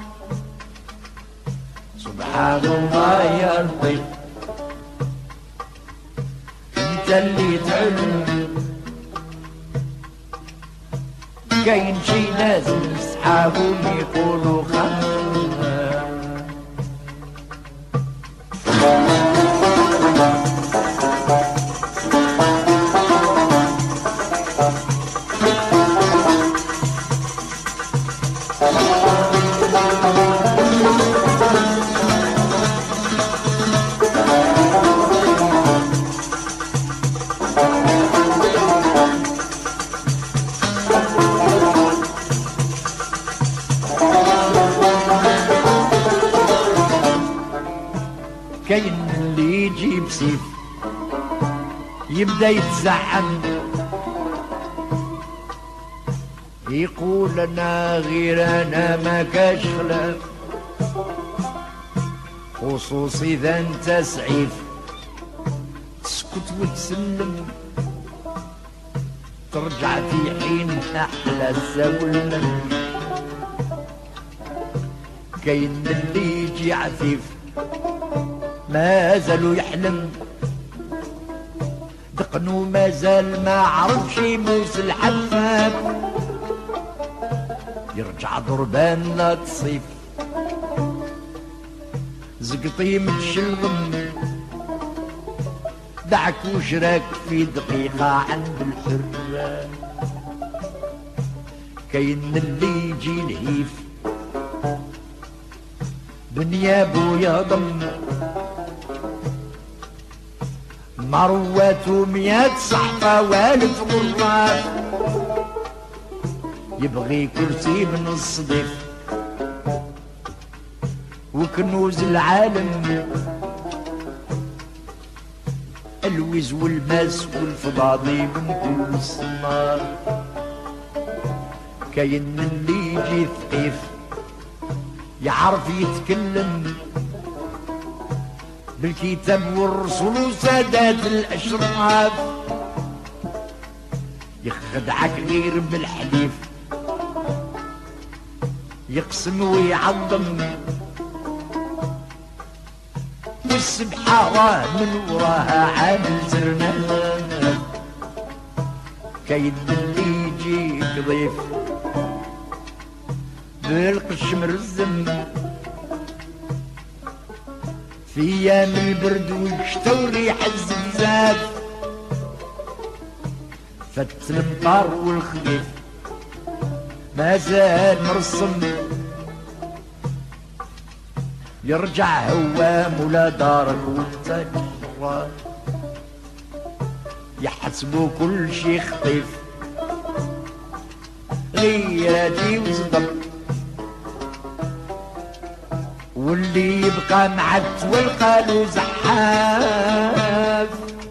سبحان الله يا لطيف انت اللي تعلم كاين شي ناس يسحابون يقولوا خان كاين اللي يجيب سيف يبدا يتزعم يقول انا غير انا ما كاش خلاف خصوصي اذا انت سعيف تسكت وتسلم ترجع في حين احلى السولم كاين اللي يجي عفيف ما زالوا يحلم دقنو ما زال ما عرفش يموس الحفاف يرجع ضربان لا تصيف زقطي متشلغم دعك وشراك في دقيقة عند الحرة كاين اللي يجي الهيف بنيابو يضم مروات وميات صحفة والف غراف يبغي كرسي من الصديف وكنوز العالم الوز والماس والفضاضي من كل الصنار كاين اللي يجي ثقيف يعرف يتكلم بالكتاب والرسول وسادات الاشراف يخدعك غير بالحليف يقسم ويعظم والسبحة راه من وراها عامل زرنان كاين اللي يجيك ضيف بالقش مرزم في ايام البرد ويشتو ريح الزفاف فت المطار والخفيف ما زال مرسم يرجع هو مولا دارك وانت جرا يحسبوا كل شي خطيف غيراتي وصدق واللي يبقى مع التوالقالو زحاف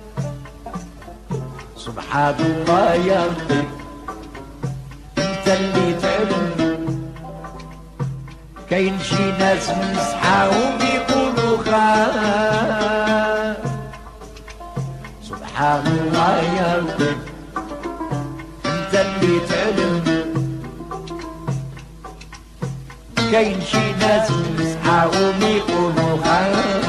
سبحان الله يا لطيف انت اللي تعلم كاين شي ناس مسحاهم يقولوا خاف سبحان الله يا لطيف انت اللي تعلم كاين شي ناس مسحاهم يقولوا خاف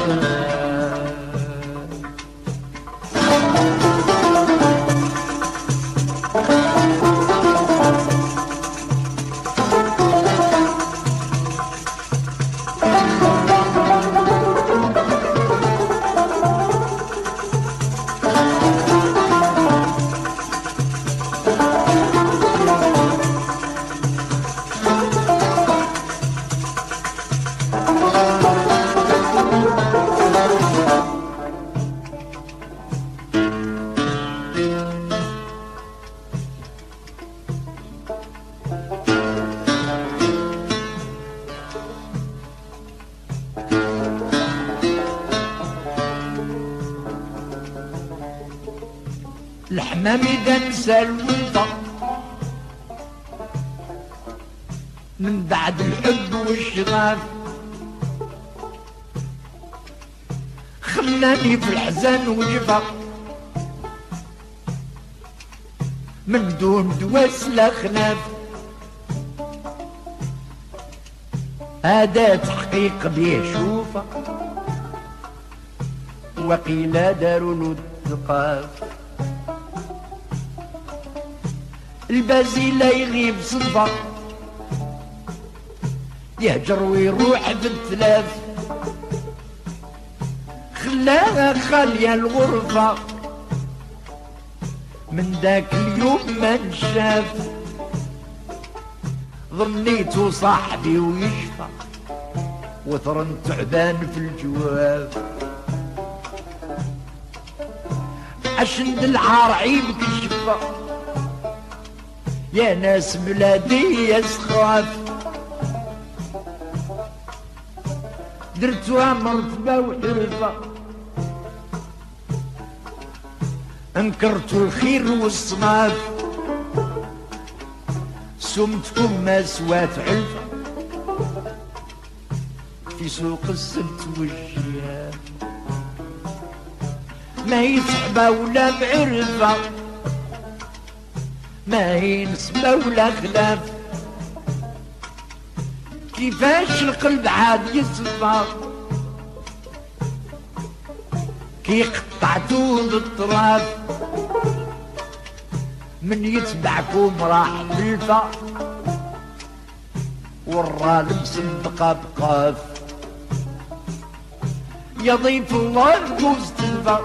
الحمام إذا نسى الوفا من بعد الحب والشغاف خلاني في الحزن وجفا من دون دواس لا خلاف هذا تحقيق بيه شوفه وقيل داروا له الثقاف البازيلة يغيب صدفة يهجر ويروح بالثلاث خلاها خالية الغرفة من ذاك اليوم ما نشاف ظنيته صاحبي ويشفى وثرن تعبان في الجواب عشند العار عيب كشفة يا ناس بلادي يا سخاف درتوها مرتبة وحرفة انكرتوا الخير والصناف سمتكم ما سوات علفة في سوق السبت والجياب ما هي صحبة ولا بعرفة ما هي نسبة ولا خلاف كيفاش القلب عاد يصفى كي قطعتو بالطراف من يتبعكم راح بالفا والرالم صدقة بقاف يا ضيف الله جوز تلفا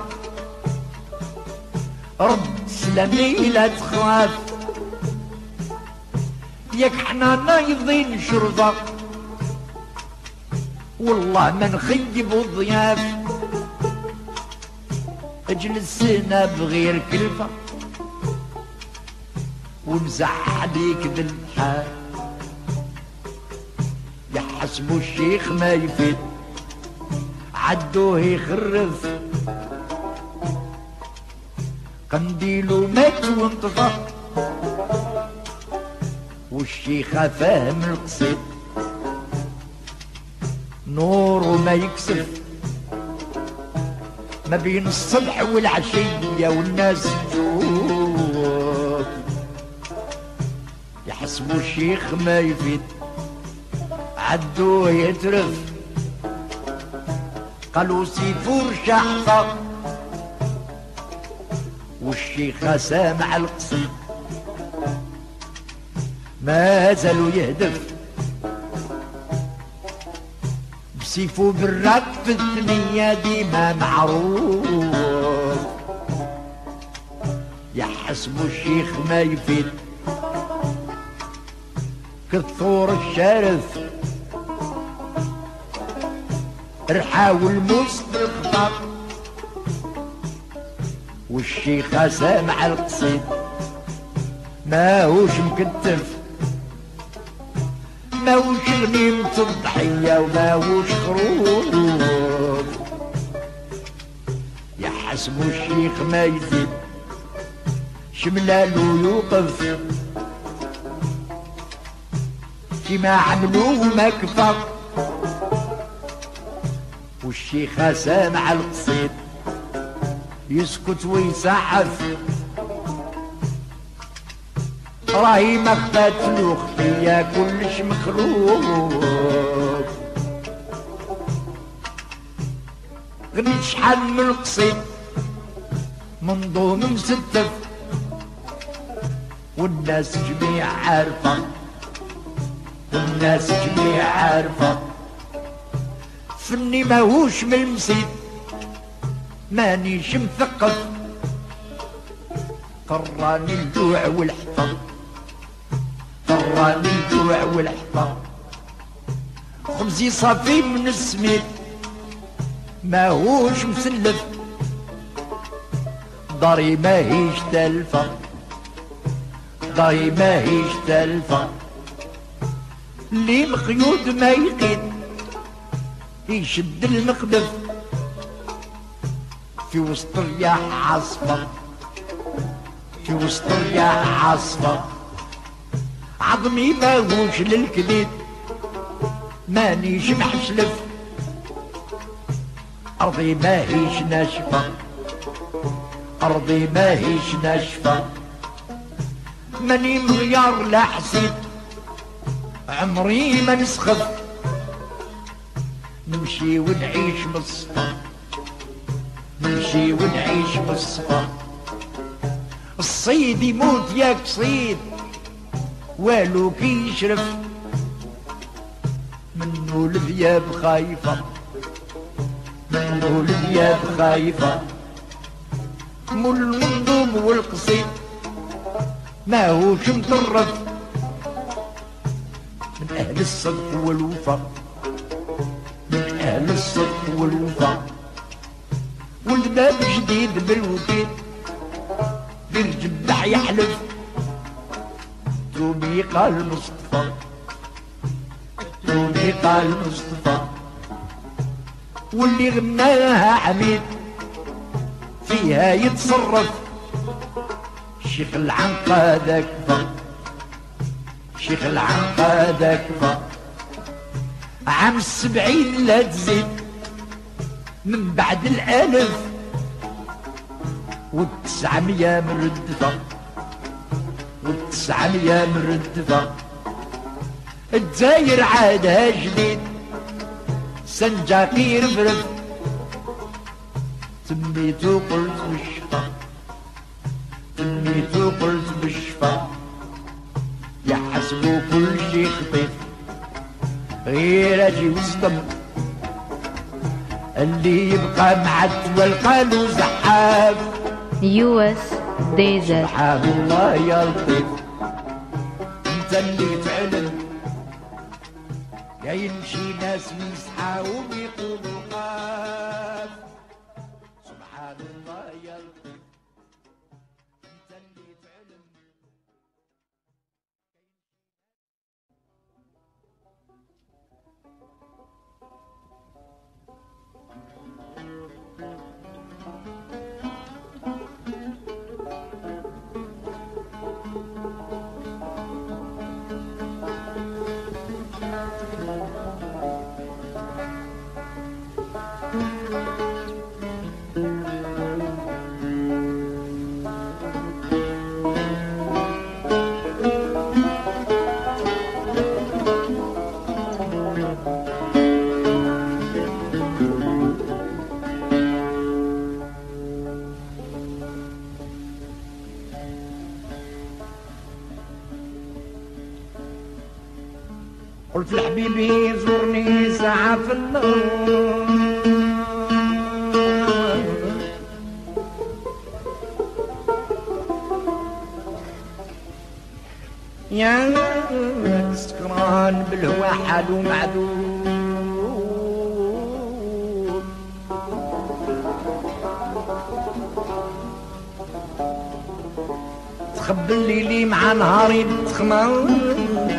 رد سلامي لا تخاف ياك حنا نايضين شرطة والله ما نخيب الضياف اجلس هنا بغير كلفة ومزح عليك بالحال يحسبوا الشيخ ما يفيد عدوه يخرف قنديلو مات وانطفى والشيخة فاهم القصيد نور ما يكسف ما بين الصبح والعشية والناس تشوف يحسبوا الشيخ ما يفيد عدوه يترف قالوا سيفور شحطة والشيخة سامع القصيد ما زالوا يهدف بسيفو بالرد في الثنية ديما معروف يحسبوا الشيخ ما يفيد كالثور الشارف رحاو الموس بالخطر والشيخة سامع القصيد ما هوش مكتف ما هوش غنيمة الضحية وما هوش خروف يحسبوا الشيخ ما يزيد شملالو يوقف كيما عملوه ما كفر والشيخة سامع القصيد يسكت ويسعف راهي ما خفات له خفية كلش مخلوق غنيت شحال من القصيد منظوم مستف والناس جميع عارفة والناس جميع عارفة فني ماهوش من المسيد مانيش مثقف قراني الجوع والحطب قراني الجوع والحطب خبزي صافي من السميد ماهوش مسلف داري ماهيش تلفة داري ماهيش تلفة اللي مقيود ما يقيد يشد المقدف في وسط الرياح عاصفة في وسط رياح عاصفة، عظمي ماهوش للكذب مانيش محشلف، أرضي ماهيش ناشفة، أرضي ماهيش ناشفة، ماني مغيار لا حسيت عمري ما نسخف، نمشي ونعيش بالصفا، نمشي ونعيش بالصفا، الصيد يموت ياك صيد والو كي يشرف، منو الذياب خايفة، منو الذياب خايفة، مول المنظوم والقصيد ما هوش مطرف، من أهل الصدق والوفا، من أهل الصدق والوفا، والباب جديد بالوكيد بالجبح يحلف، تومي قال مصطفى، تومي قال مصطفى، واللي غناها حميد فيها يتصرف، شيخ العنقادة كفى، شيخ العنقادة كفى، عام السبعين لا تزيد من بعد الألف، والتسعمية مردفة، والتسعمية مردفة، الجزاير عادها جديد سنجاقي رفرف، سميتو قلت بالشفا، سميتو قلت بالشفا، يحسبوا كل شي خطيف غير اجي وصدم، اللي يبقى معد والقالوا زحاف، يو اس ديزرت. سبحان الله يا لطيف، انت اللي تعلم، يا يمشي ناس ويسحاو ويقولوا قاف، سبحان الله يا لطيف، انت اللي تعلم. قلت لحبيبي زورني ساعة في النور، يا سكران بالهوى حالو معذور، تخبل ليلي مع نهاري تخمر،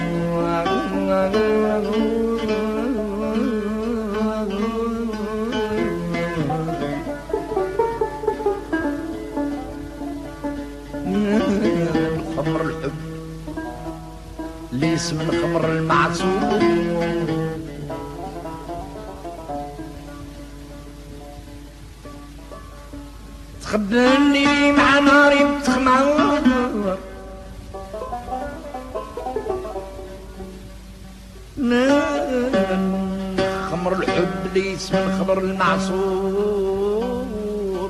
خمر الحب ليس من خمر المعصوم، تخبلني مع ناري بتخمر، خمر الحب ليس من خمر المعصوم،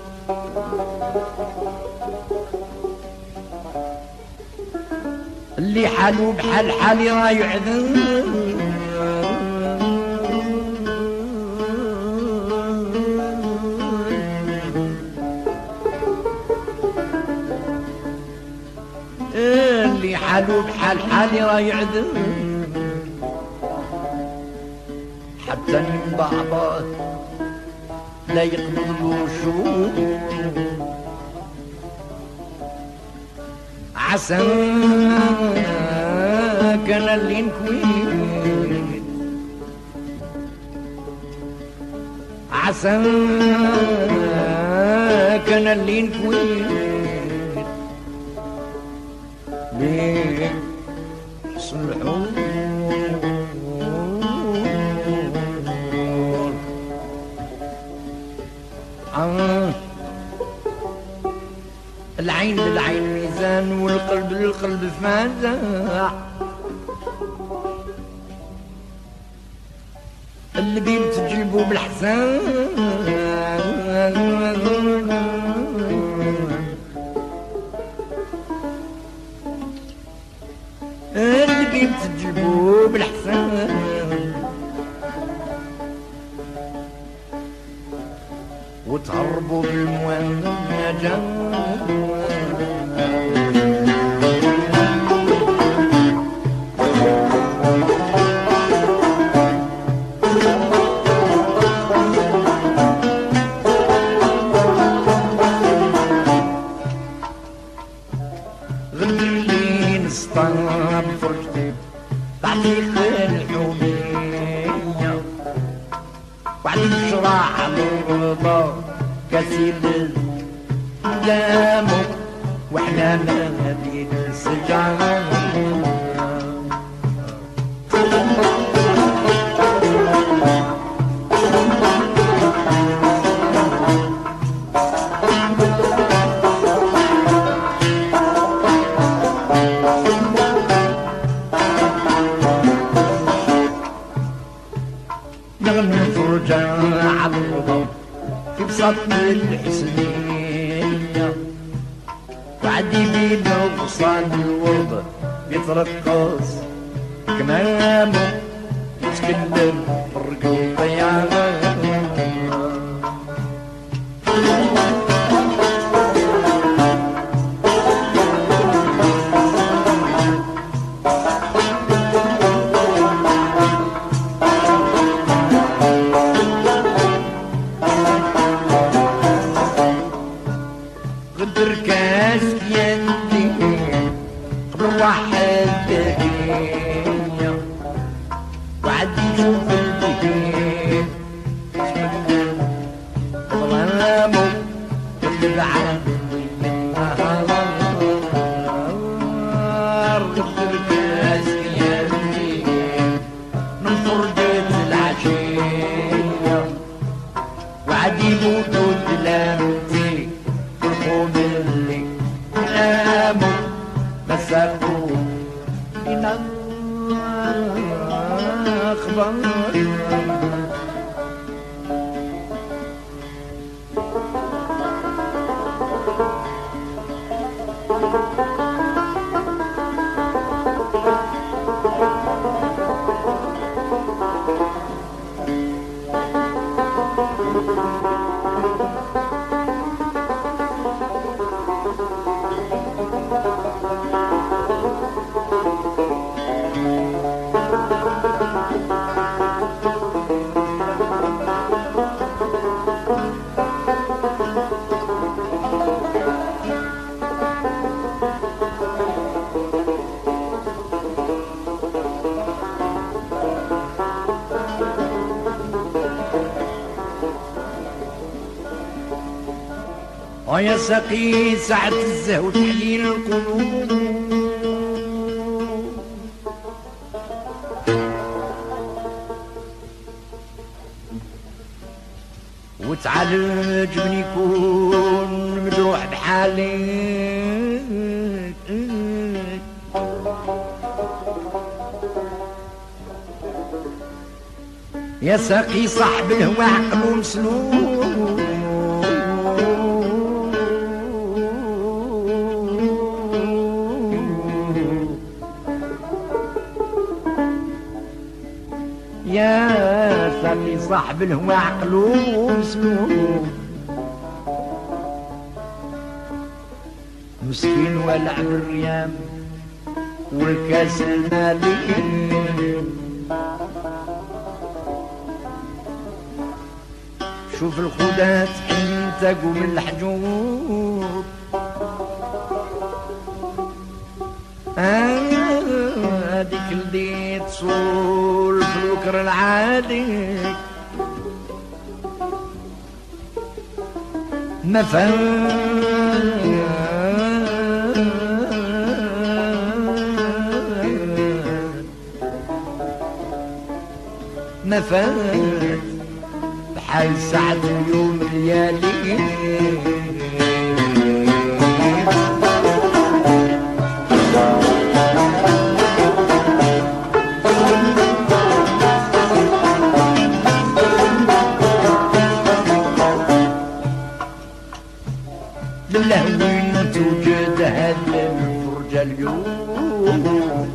اللي حالو بحال حالي راه يعذر، اللي حالو بحال حالي راه يعذر، حتى من بعضات لا يقبض الوشوش، عسى كان اللي نكوي، عسى كان اللي نكوي، صلحوا العين للعين ميزان والقلب للقلب فازع اللي بين تجيبوا بالحسان اللي بين تجيبوا بالحسان وتهربوا بالمواجهة غلين سطاب فرجتي تعليق الحومية وعلي الشراع مرضى كسيل دامو واحنا ما بين السجان نغني فرجة على الغضب في بسط الحسنية وعدي بينا وغصان الورد بيترقص كمامه يتكلم فرق الطيارة غدر كاس يندي قبل واحد دقيقة وعدي يشوف البكين ظلامه اللي بعد غدر كاس يندي من فرجة العشية وعدي يموتوا دلامتي اللي ناموا مسكوا من الأخبار ويا سقي ساعة الزهو تحيي القلوب وتعالج من يكون مجروح بحالي يا ساقي صاحب الهوى عقله مسلوب يا ساقي صاحب الهوى عقله مسلوب مسكين ولعب الريام والكاس المالي شوف الخدات انتقوا من الحجوب هذيك اللي تصول في الوكر العادي ما فهم ما فات بحال ساعة يوم ليالي لله وين توجد هذه الفرجة اليوم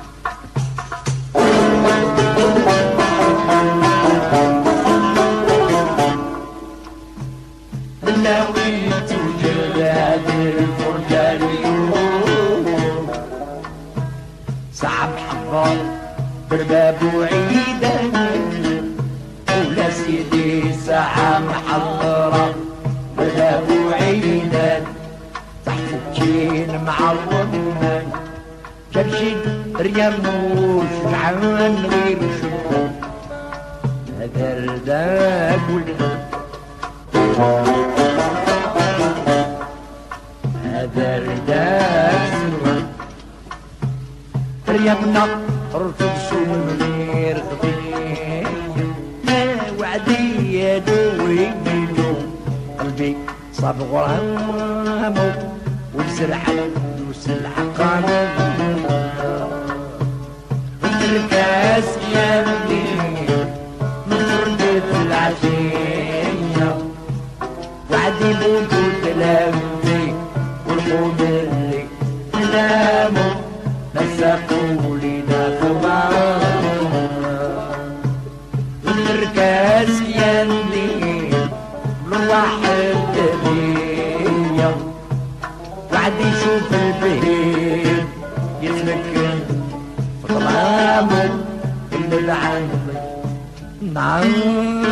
لله وين توجد هذه الفرجة اليوم صعب حفار برباب وعيدا ولا سيدي ساعة محضرة برباب وعيدا تحت الجين معظمنا كبشي ريم وشجعان غير شبه هذا الرداك والغد هذا الرداك ريمنا رتب سمير خفيف وعدي يا دوي منو قلبي صاب غرامو وسرح وسرح قامو الكاس يا مدير من فردة العشية وعدي بوجود لامتي والخوض اللي نامو نسقوا لنا خبار الكاس يا مدير من واحد دنيا وعدي يشوف البهيم يتمكن ظلامه اللي العالم نعم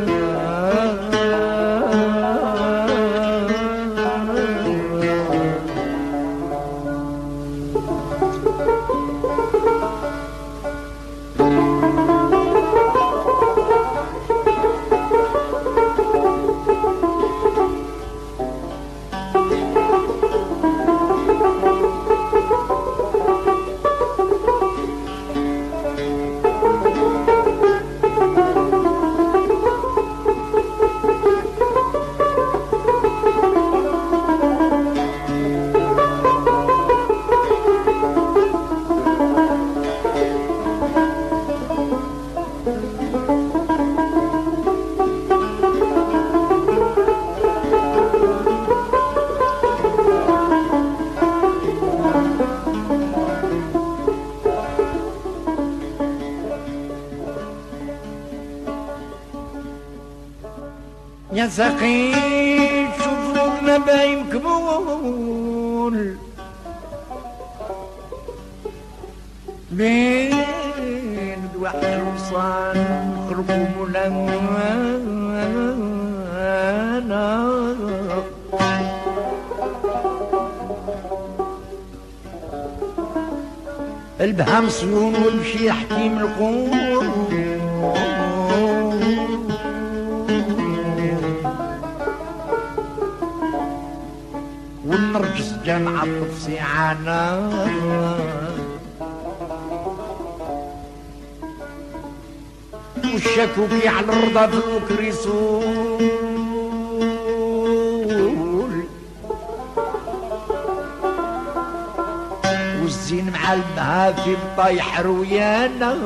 يا سقيل شوفوا النبايم كبول بين واحد الوصال خربوا مولانا البهم صيون والمشي حكيم القوم والنرجس جان عطف سيعانا والشكوكي على الرضا في الكريسول والزين مع المهافي بطايح رويانا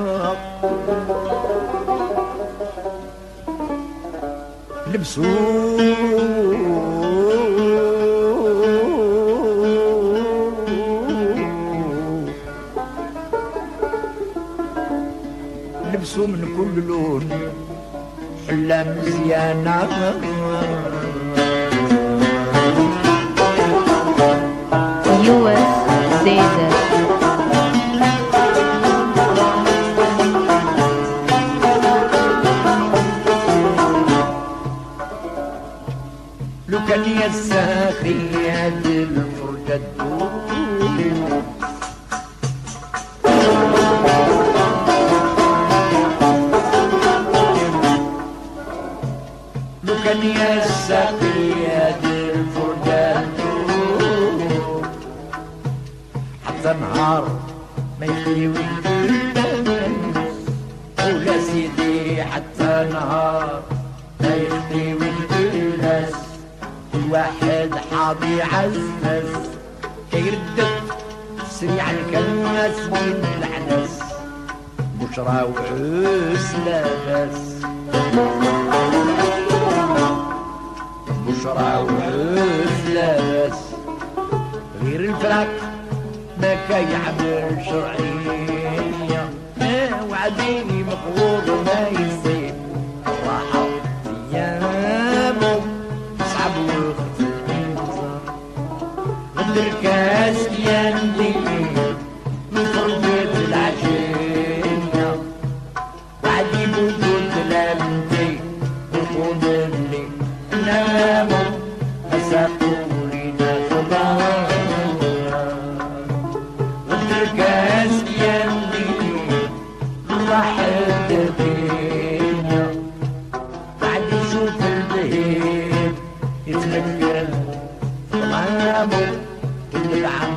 لبسوا لبسوا من كل لون حلا مزيانة U S Desert. لو كان يساخي هذه الفرجة الدول لو كان يساخي هذه الفرجة الدول حتى نهار ما يخليو ولا سيدي نهار لا يخفي ويجلس واحد حاضي عزز كيردد سريع الكناس بين العنس بشرى وعوس لاباس بشرى وعوس لاباس غير الفراق ما كيعمل شرعية وعديني مقبوض وما يصيب راحة ايامه صعب وقت الانتظار الدركاس يندي من فرقة العشية بعدي بوجود لمتي وقود اللي ناموا مسافوا لنا خبار الدركاس يندي واحد فينا بعد يشوف البهيم يتذكر ظلامه ويدعم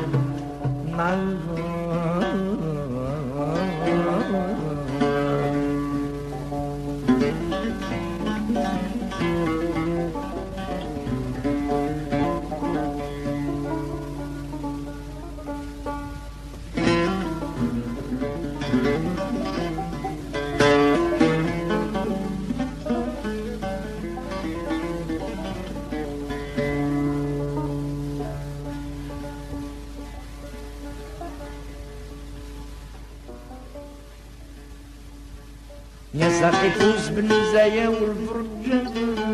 يا ساقي فوز بالمزايا والفرجة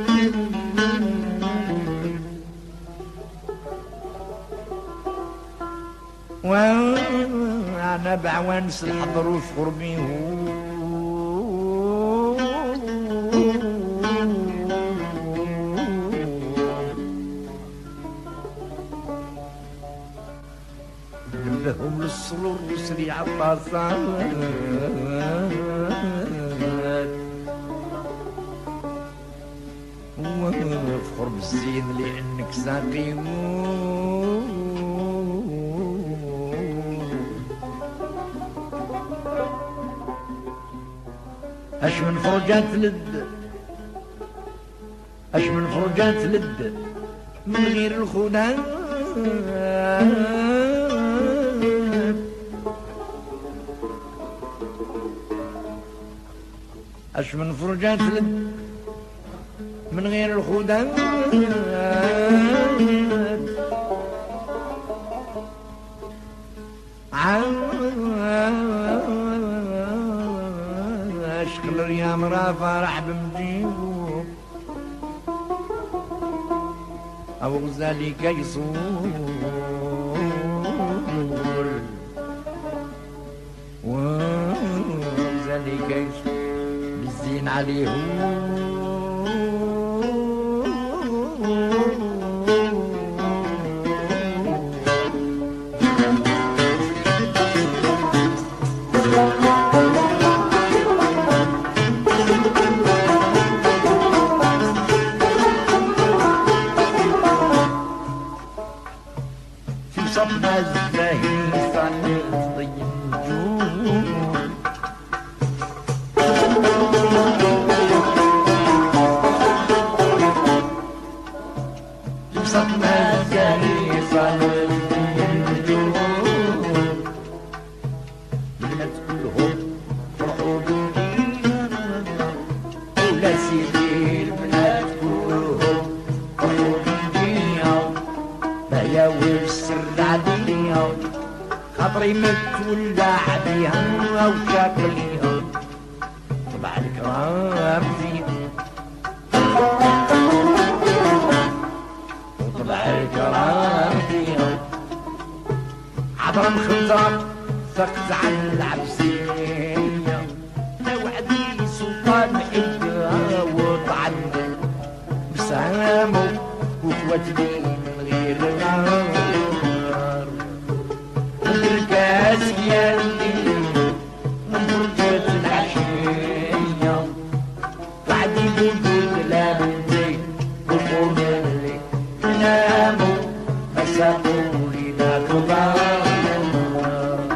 وانا بعوانس الحضر وفخر بيهم نبههم للسرور وسريع الطاسات وفخر بالزين لانك ساقي اش من فرجات لد اش من فرجات لد من غير الخدام اش من فرجات لد من غير الخدام اشكل ريام را فرح بمجيبو او غزالي كيصول وغزالي كيصول بالزين عليهم صبنا الزهير صنع النجوم صبنا الزهير صنع النجوم البنات كلهم فرحوا بالدين ولا سيدي البنات كلهم فرحوا بالدين بهيا والسر عديها خاطري متولى عليها وشاكليها طبع الكرام فيها وطبع الكرام فيها عبر مخنزر سقط عن العبسية توعدي سلطان حجها وطعن بسامه وخواتني من غير نار الكاس يلي من فرجة العشية بعدي بوجود لابدي وقوم اللي ناموا مسافوا لنا كبار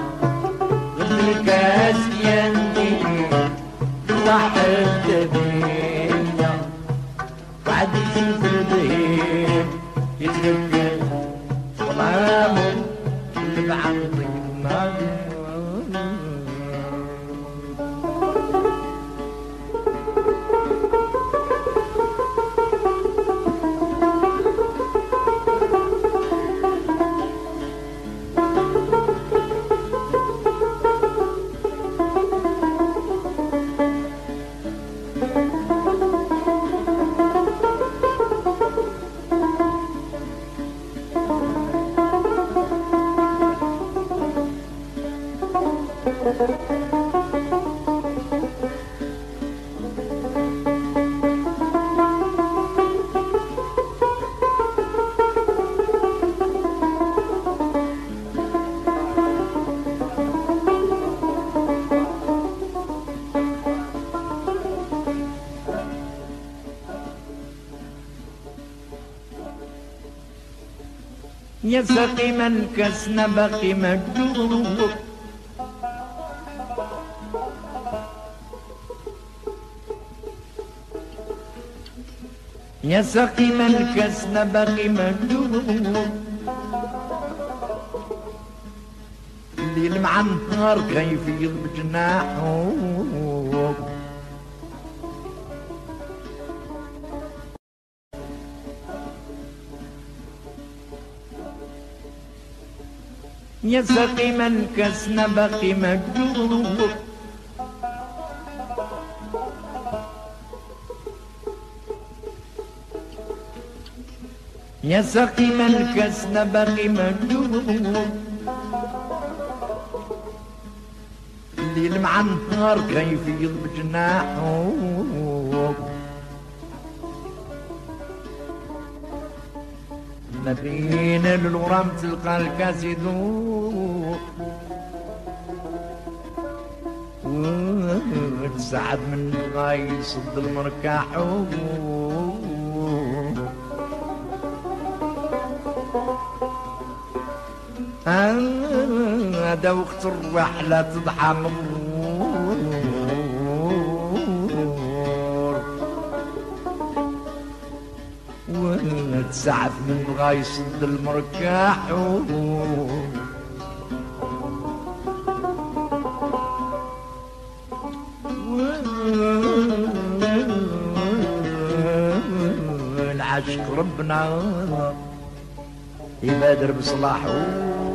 الكاس يلي واحد يشوف البهيم يتركن ظلامه اللي بعمضي ما يا سقيما كسنا بقي مجدوب يا سقيما كسنا بقي مجدوب الليل مع النهار كيفيض بجناحه يا سقيما كسنا بقي مجدوب يا سقيما كسنا بقي مجدوب الليل مع النهار كيفيض بجناحه ما بين الورم تلقى الكاس يذوب وتسعد من الغاي يصد المركاح هذا وقت الرحلة تضحى وتسعف من غاي صد المركاح العاشق ربنا يبادر بصلاحه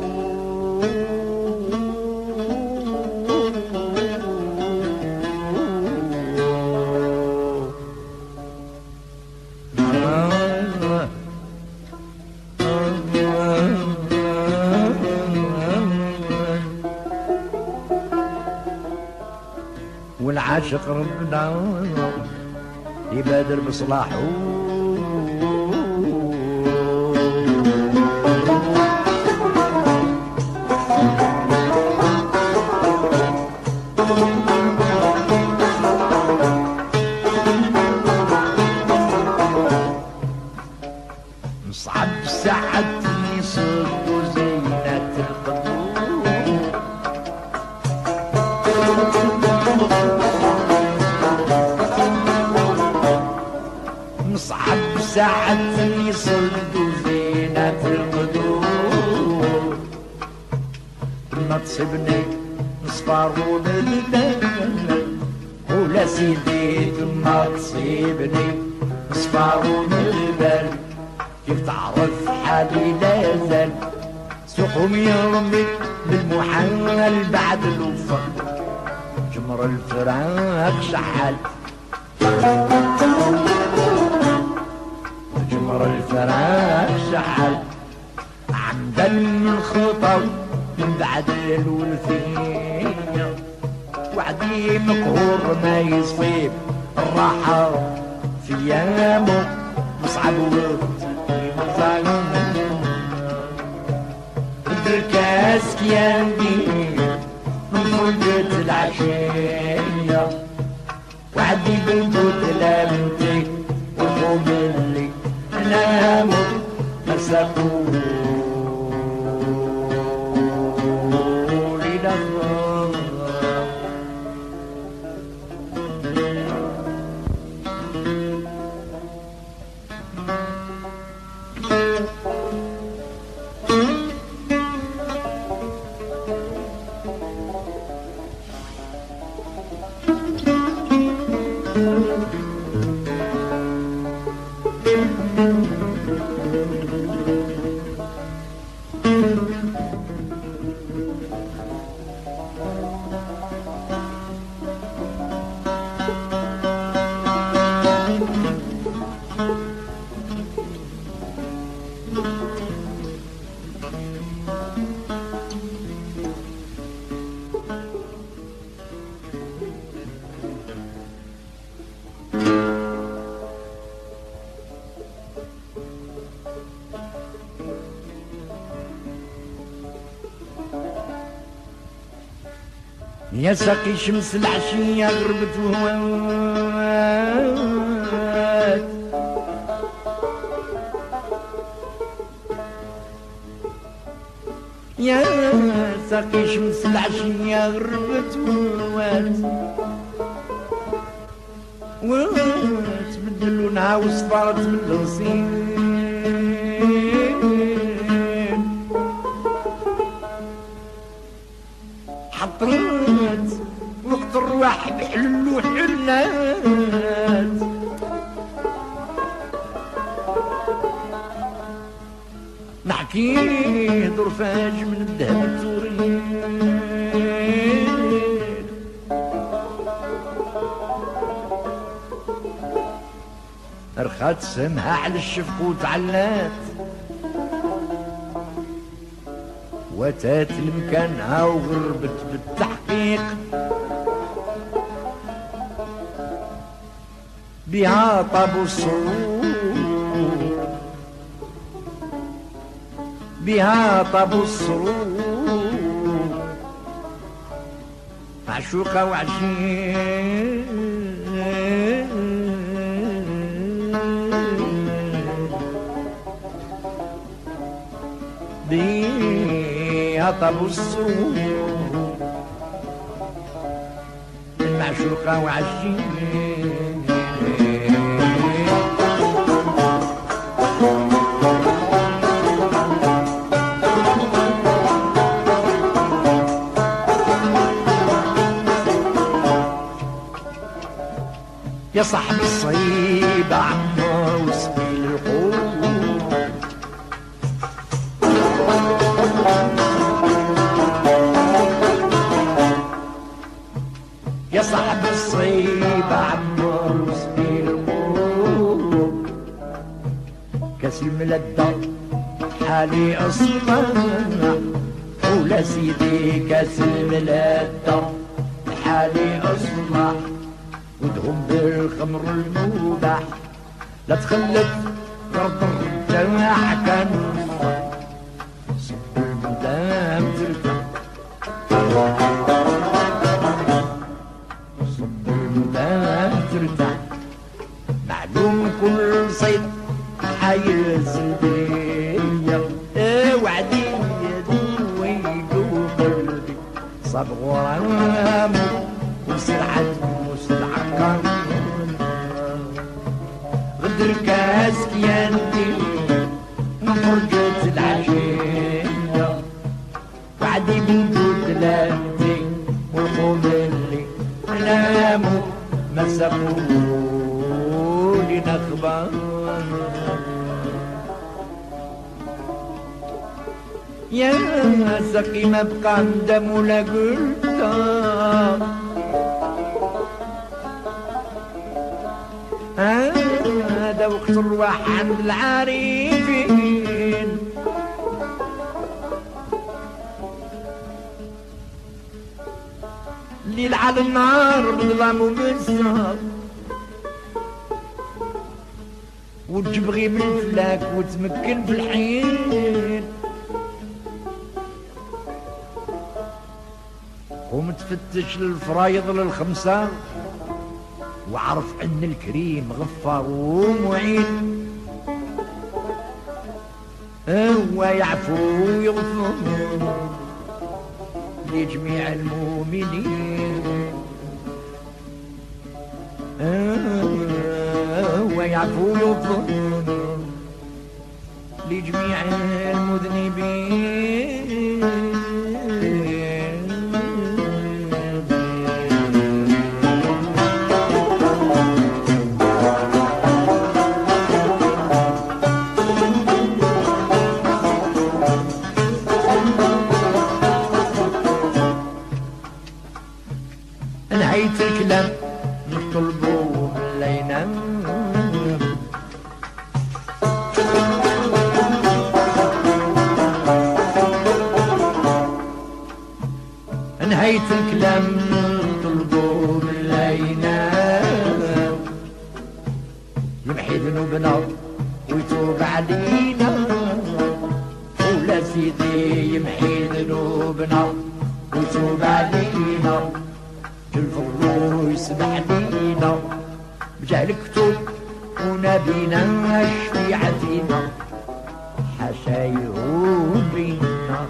والعاشق ربنا يبادر بصلاحه مصعب ساعتني صدق زينة القدور مصعب ساعتني صدق زينة القدور ما تصيبني نصفر ونبدل ولا سيدي ما تصيبني نصفر ونبدل كيف تعرف حالي لا زال سوقهم يرمي بالمحال بعد الوفا جمر الفراق شحال جمر الفراق شحال عمدا من الخطا من بعد الولفية وعدي مقهور ما يصيب الراحة في يامه مصعب وقت الكاس كياندي من فوقت العشية وعدي بنتو تلامتي وفوق اللي ناموا مسكوا لي دخل يا ساقي شمس العشية غربت وهوات يا ساقي شمس العشية غربت وهوات وتبدل لونها وصفارت من الغصين حطيت وقت الرواح بحلل وحلات نحكي ضرفاج من الذهب التورين رخات سمها على الشفق وتعلات وتات لمكانها وغربت بالتحقيق بها طابو السرور بها طابو السرور معشوقة وعشيق بها طابو السرور المعشوقة وعشيق يا صاحب الصيب عمار وسبيل القوم يا صاحب الصيب عمار وسبيل القوم كاس الملدة حالي أصلا ولا سيدي كاس الملدة حالي أصلا ودهم بالخمر المودح لا تخلف غرب الرجاح كان صب المدام ترتاح صب المدام ترتاح معلوم كل صيد حيز الدنيا وعدي يدي ويدو قلبي صاب غرام وسرعة غدر كاس كيانتي فرجة العشية وعدي بنتو تلاتي والقوم اللي ناموا ما سابولي نخبار يا سقي ما بقى ندم ولا قلت هذا وقت الرواح عند العارفين الليل على النار بظلام وبالسهر وتجبغي بالفلاك وتمكن في الحين ومتفتش للفرايض للخمسة وعرف ان الكريم غفار ومعين هو يعفو ويغفر لجميع المؤمنين هو يعفو ويغفر لجميع المذنبين الكلام نطلبو من لينا نهاية الكلام نطلبو من لينا يمحي ذنوبنا ويتوب علينا ولا سيدي يمحي ذنوبنا ويتوب علينا الفضل ويسمح لينا بجهل كتب ونبينا شفيعتنا حاشا يهون بينا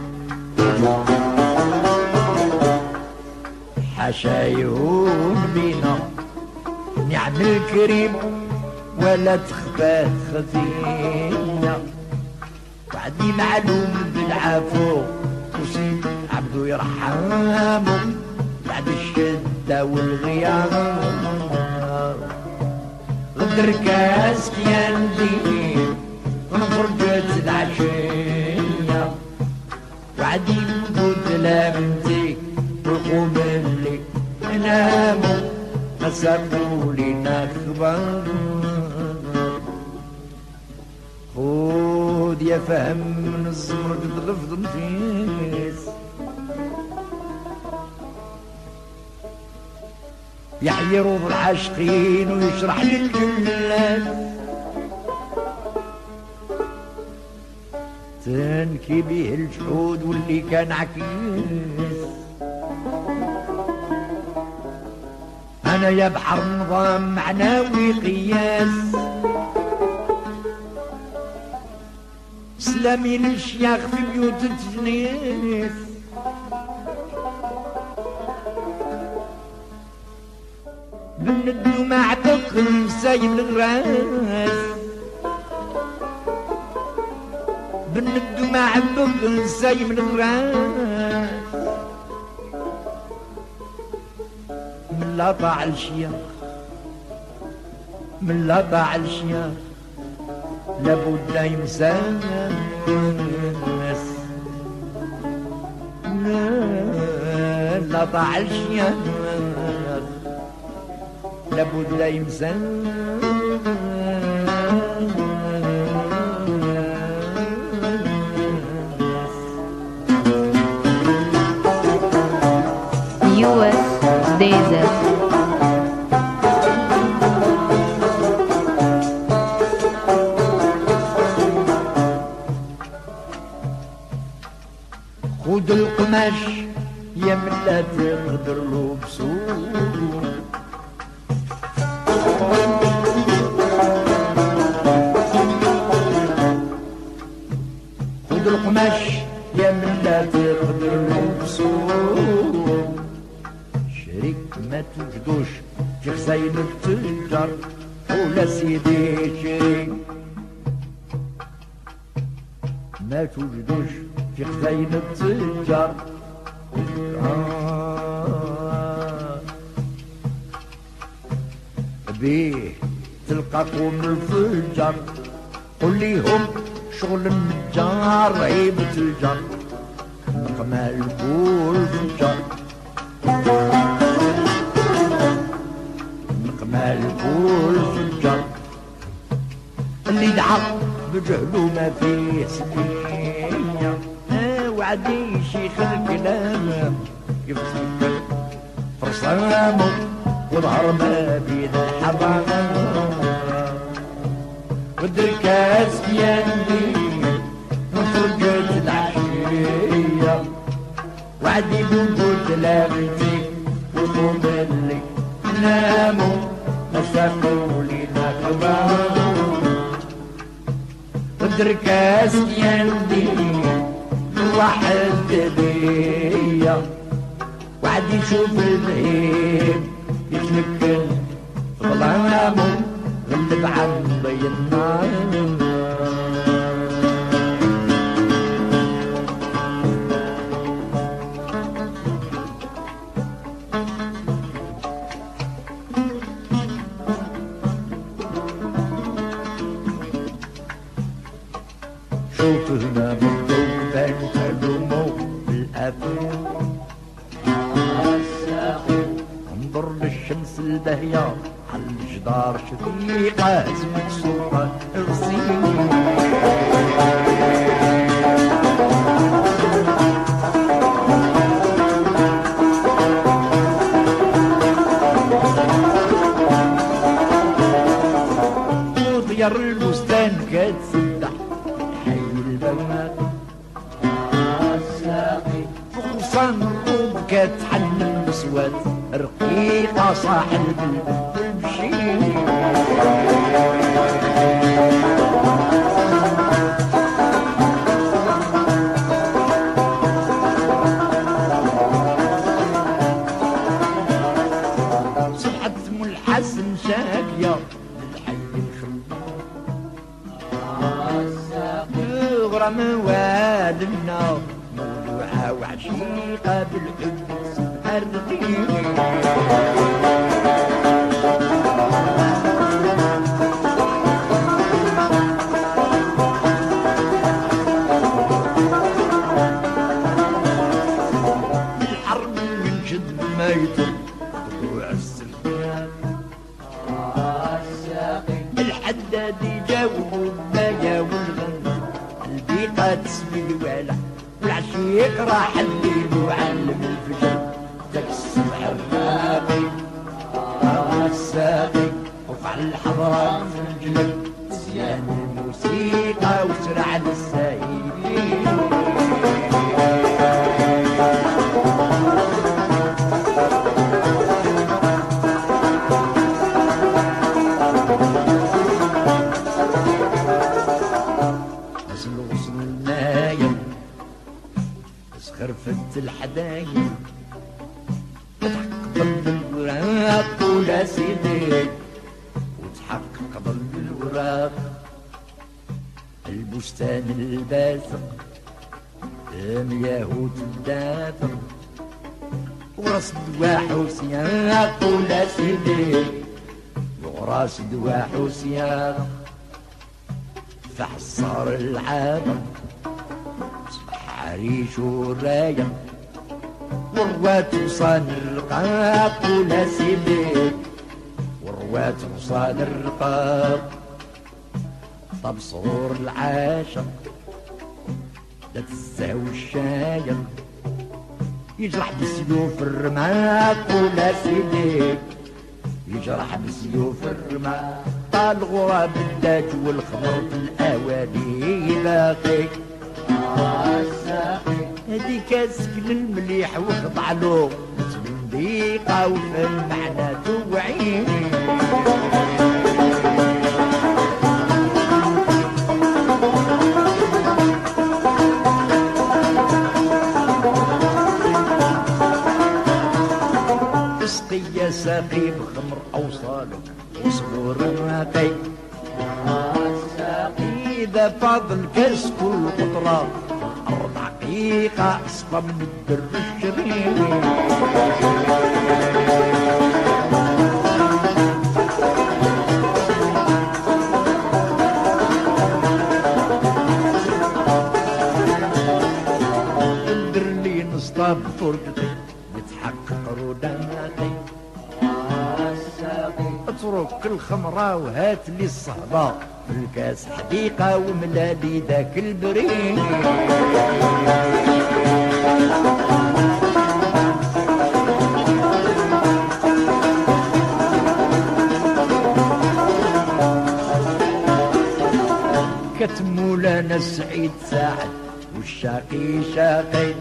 حاشا يهون بينا نعم الكريم ولا تخفى خزينة وعدي معلوم بالعفو وسيد عبدو يرحمه بعد الشدة والغياب غدر كاس كيان دين ونفرجت العشية وعدي نقول لامتي وقوم اللي نامو مسكوا لنا خبر خود يا فهم من الزمر تتغفض النفيس يحيي روض العاشقين ويشرح للجلال تنكي بيه الجحود واللي كان عكيس انا يا بحر نظام معناوي قياس سلامي للشياخ في بيوت التجنيس بندو مع بقل سايب الراس بندو مع بقل سايب الراس من لا طاع الشياخ من لا طاع الشياخ لابد يمسان لا لا طاع الشياخ لابد يمسان U S Desert. خود القماش يا من لا تقدر له بسوق خود القماش يا من لا تقدر له بسوق شريك ما توجدوش في خزاين التجار ولا سيدي شريك ما توجدوش في خزاين التجار آه بيه تلقاكم الفجار قل ليهم شغل النجار عيبة الجار نقمال كل فجار نقمال كل فجار اللي دعا بجهلو ما فيه سكينة آه وعدي شيخ الكلام يفتكر فرصامه وظهر ما بين الحضانة ودركاس يندي وفرقت العشية وعدي بنقول لابتي وقوم اللي ناموا مسافوا لنا كبار ودركاس يندي واحد بيا وعدي يشوف البهيم يتمكن ظلامه غلب عن ضي النار شوف هنا مكتوب بين تلومه بالأفل انظر للشمس ونس البهية على الجدار شقيقة زمك سلطان الرصين وطير البستان كتسبح حي البواب فقصان الروم كتحنن بسوات رقيقة صاحب البلبل صبحت م الحسن شاكية للحي الخليل غرام والدنا مولوعة وعشيقة بالحب الرقيق الحرب من جد ما يتم طلوع السلطان الحداد يجاوب البايا والغنى البيقة تسمي الوالع والعشيق راح الليل وعلم الفجر ذاك السبع الراقي الساقي وقع الحضارة في الجنب زيان الموسيقى وسرع للسايقين خرفت الحدايق وتحقق بالوراق ولا سيدي وتحقق بالوراق البستان الباسق مياهوت الدافق وراس دواح وسياق ولا سيدي وراس دواح وسياق فحصار العابق عريش والراية وروات وصان الرقاق ولا سيدي وروات وصان الرقاق طب صغور العاشق لا تستهوي الشايق يجرح بسيوف الرماق ولا سيدي يجرح بسيوف الرماق طال غراب الداج والخمر في الأواني باقي هدي كاسك المليح وخضع له صنديقة وفهم معنى توعين اسقي يا ساقي بخمر أوصالك وصبور الراقي إذا فاضل كاس كل قطرة الأرض عقيقة أصفى من الدر الشرير الدر اللي نصطاب فرقتي يتحقق روداناتي اترك الخمرة وهات لي الصهبة في الكاس حديقة وملالي ذاك البريد كتمولانا سعيد ساعد والشاقي شاقي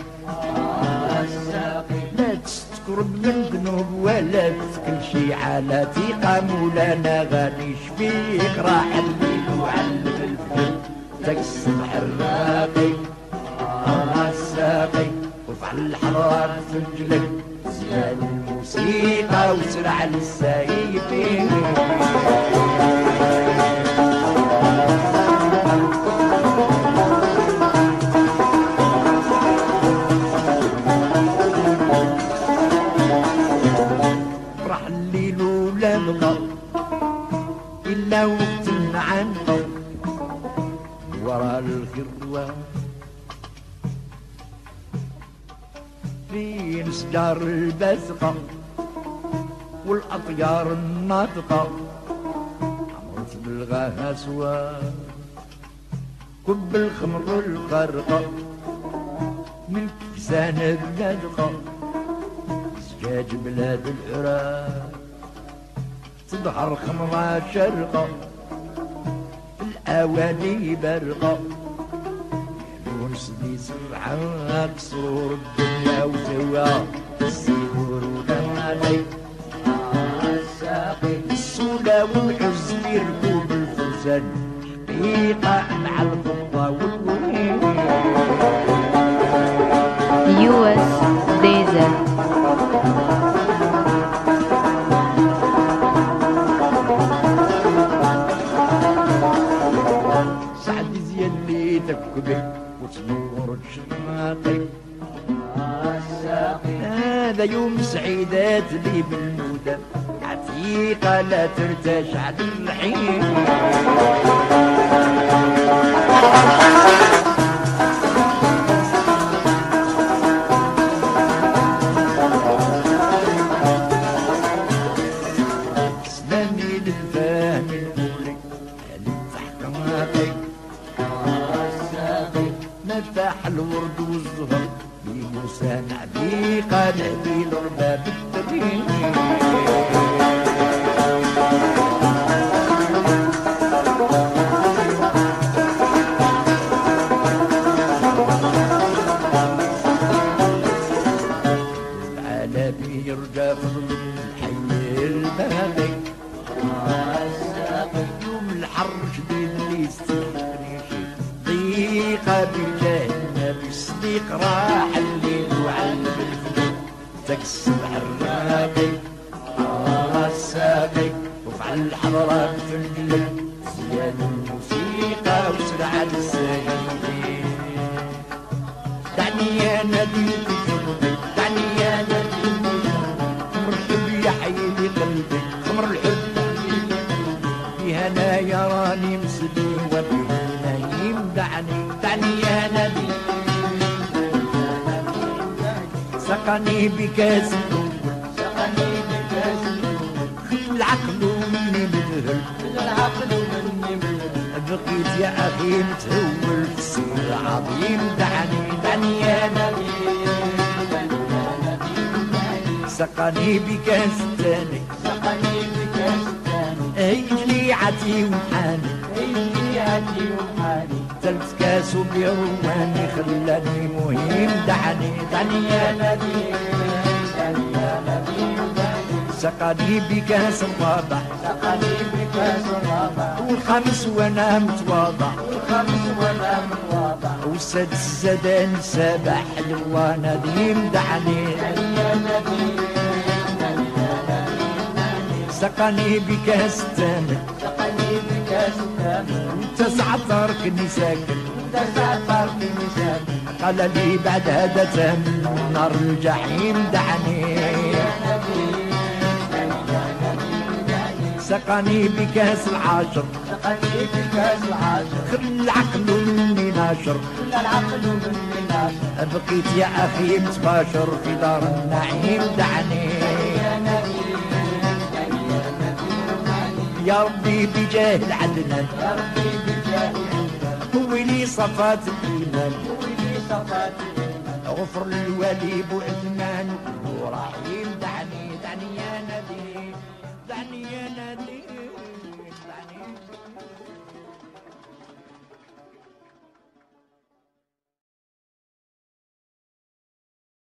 لا تستقرب من ذنوب ولا تكل شي على ثقة مولانا غادي يشفيك راح الليل وعلم الفجر ذاك الصبح الراقي الساقي وفعل الحرار سجلك زيان الموسيقى وسرع للسايقين إلا وقت عنه ورا الخروة في نسجار البزقة والأطيار الناطقة عمرت بالغاسوة كب الخمر الغرقة من كسان بلادقة زجاج بلاد العراق تظهر خمرة شرقة الأواني برقة يونس دي سبعة سرور الدنيا وسوا السيبور وكمالي الساقي السودا والحز يركوب الفرسان حقيقة مع الفضة والوين يو اس Desert. سعد زين اللي تكبي وتنور الشماطي هذا يوم سعيدات لي بالمودة عتيقة لا ترتاش على الحين سلامي للفهم الأولي هذه تحكماتي مفتاح الورد والزهر بموسى عبيقة نهدي الرباب التبين العالمي يرجى فضل الحي الباقي يوم الحر شديد اللي يستحقني ضيقة بجاه النبي الصديق راح الليل وعلم الفجر تكسب الراقي الساقي وفعل الحضرات في القلب زياد الموسيقى وسرعة الساقي دعني يا نبي تجربي دعني يا نبي مرحب يا حي قلبي خمر الحب فيها انا يراني مسلي وبيها يمدعني دعني يا نبي سقني بكاس سقني بكاس خذ العقل مني بالهل خذ العقل مني بالهل بقيت يا اخي متهور في السير عظيم دعني دعني يا نبي سقني بكاس تاني سقني بكاس تاني هيجلي عتي وحاني هيجلي عتي وحاني ثلث كاس بيرواني خلاني مهم دعني دعني يا نبي دعني يا نبي سقني بكاس الرابع سقني بكاس الرابع والخمس وانا متواضع والخمس وانا متواضع والسادس زادان سبع حلوة نديم دعني يا نبي سقني بكاس الثامن سقني بكاس الثامن وتسع تركني ساكن وتسع تركني ساكن قال لي بعد هذا تامن نار الجحيم دعني يا نبي سقني بكاس العاشر سقني بكاس العاشر خل العقل مني ناشر خل العقل مني ناشر بقيت يا اخي متباشر في دار النعيم دعني يا نبي يا ربي بجاه العدنان يا ربي بجاه العدنان هو لي صفات الايمان هو لي صفات الايمان غفر للوالي بو عثمان ورحيم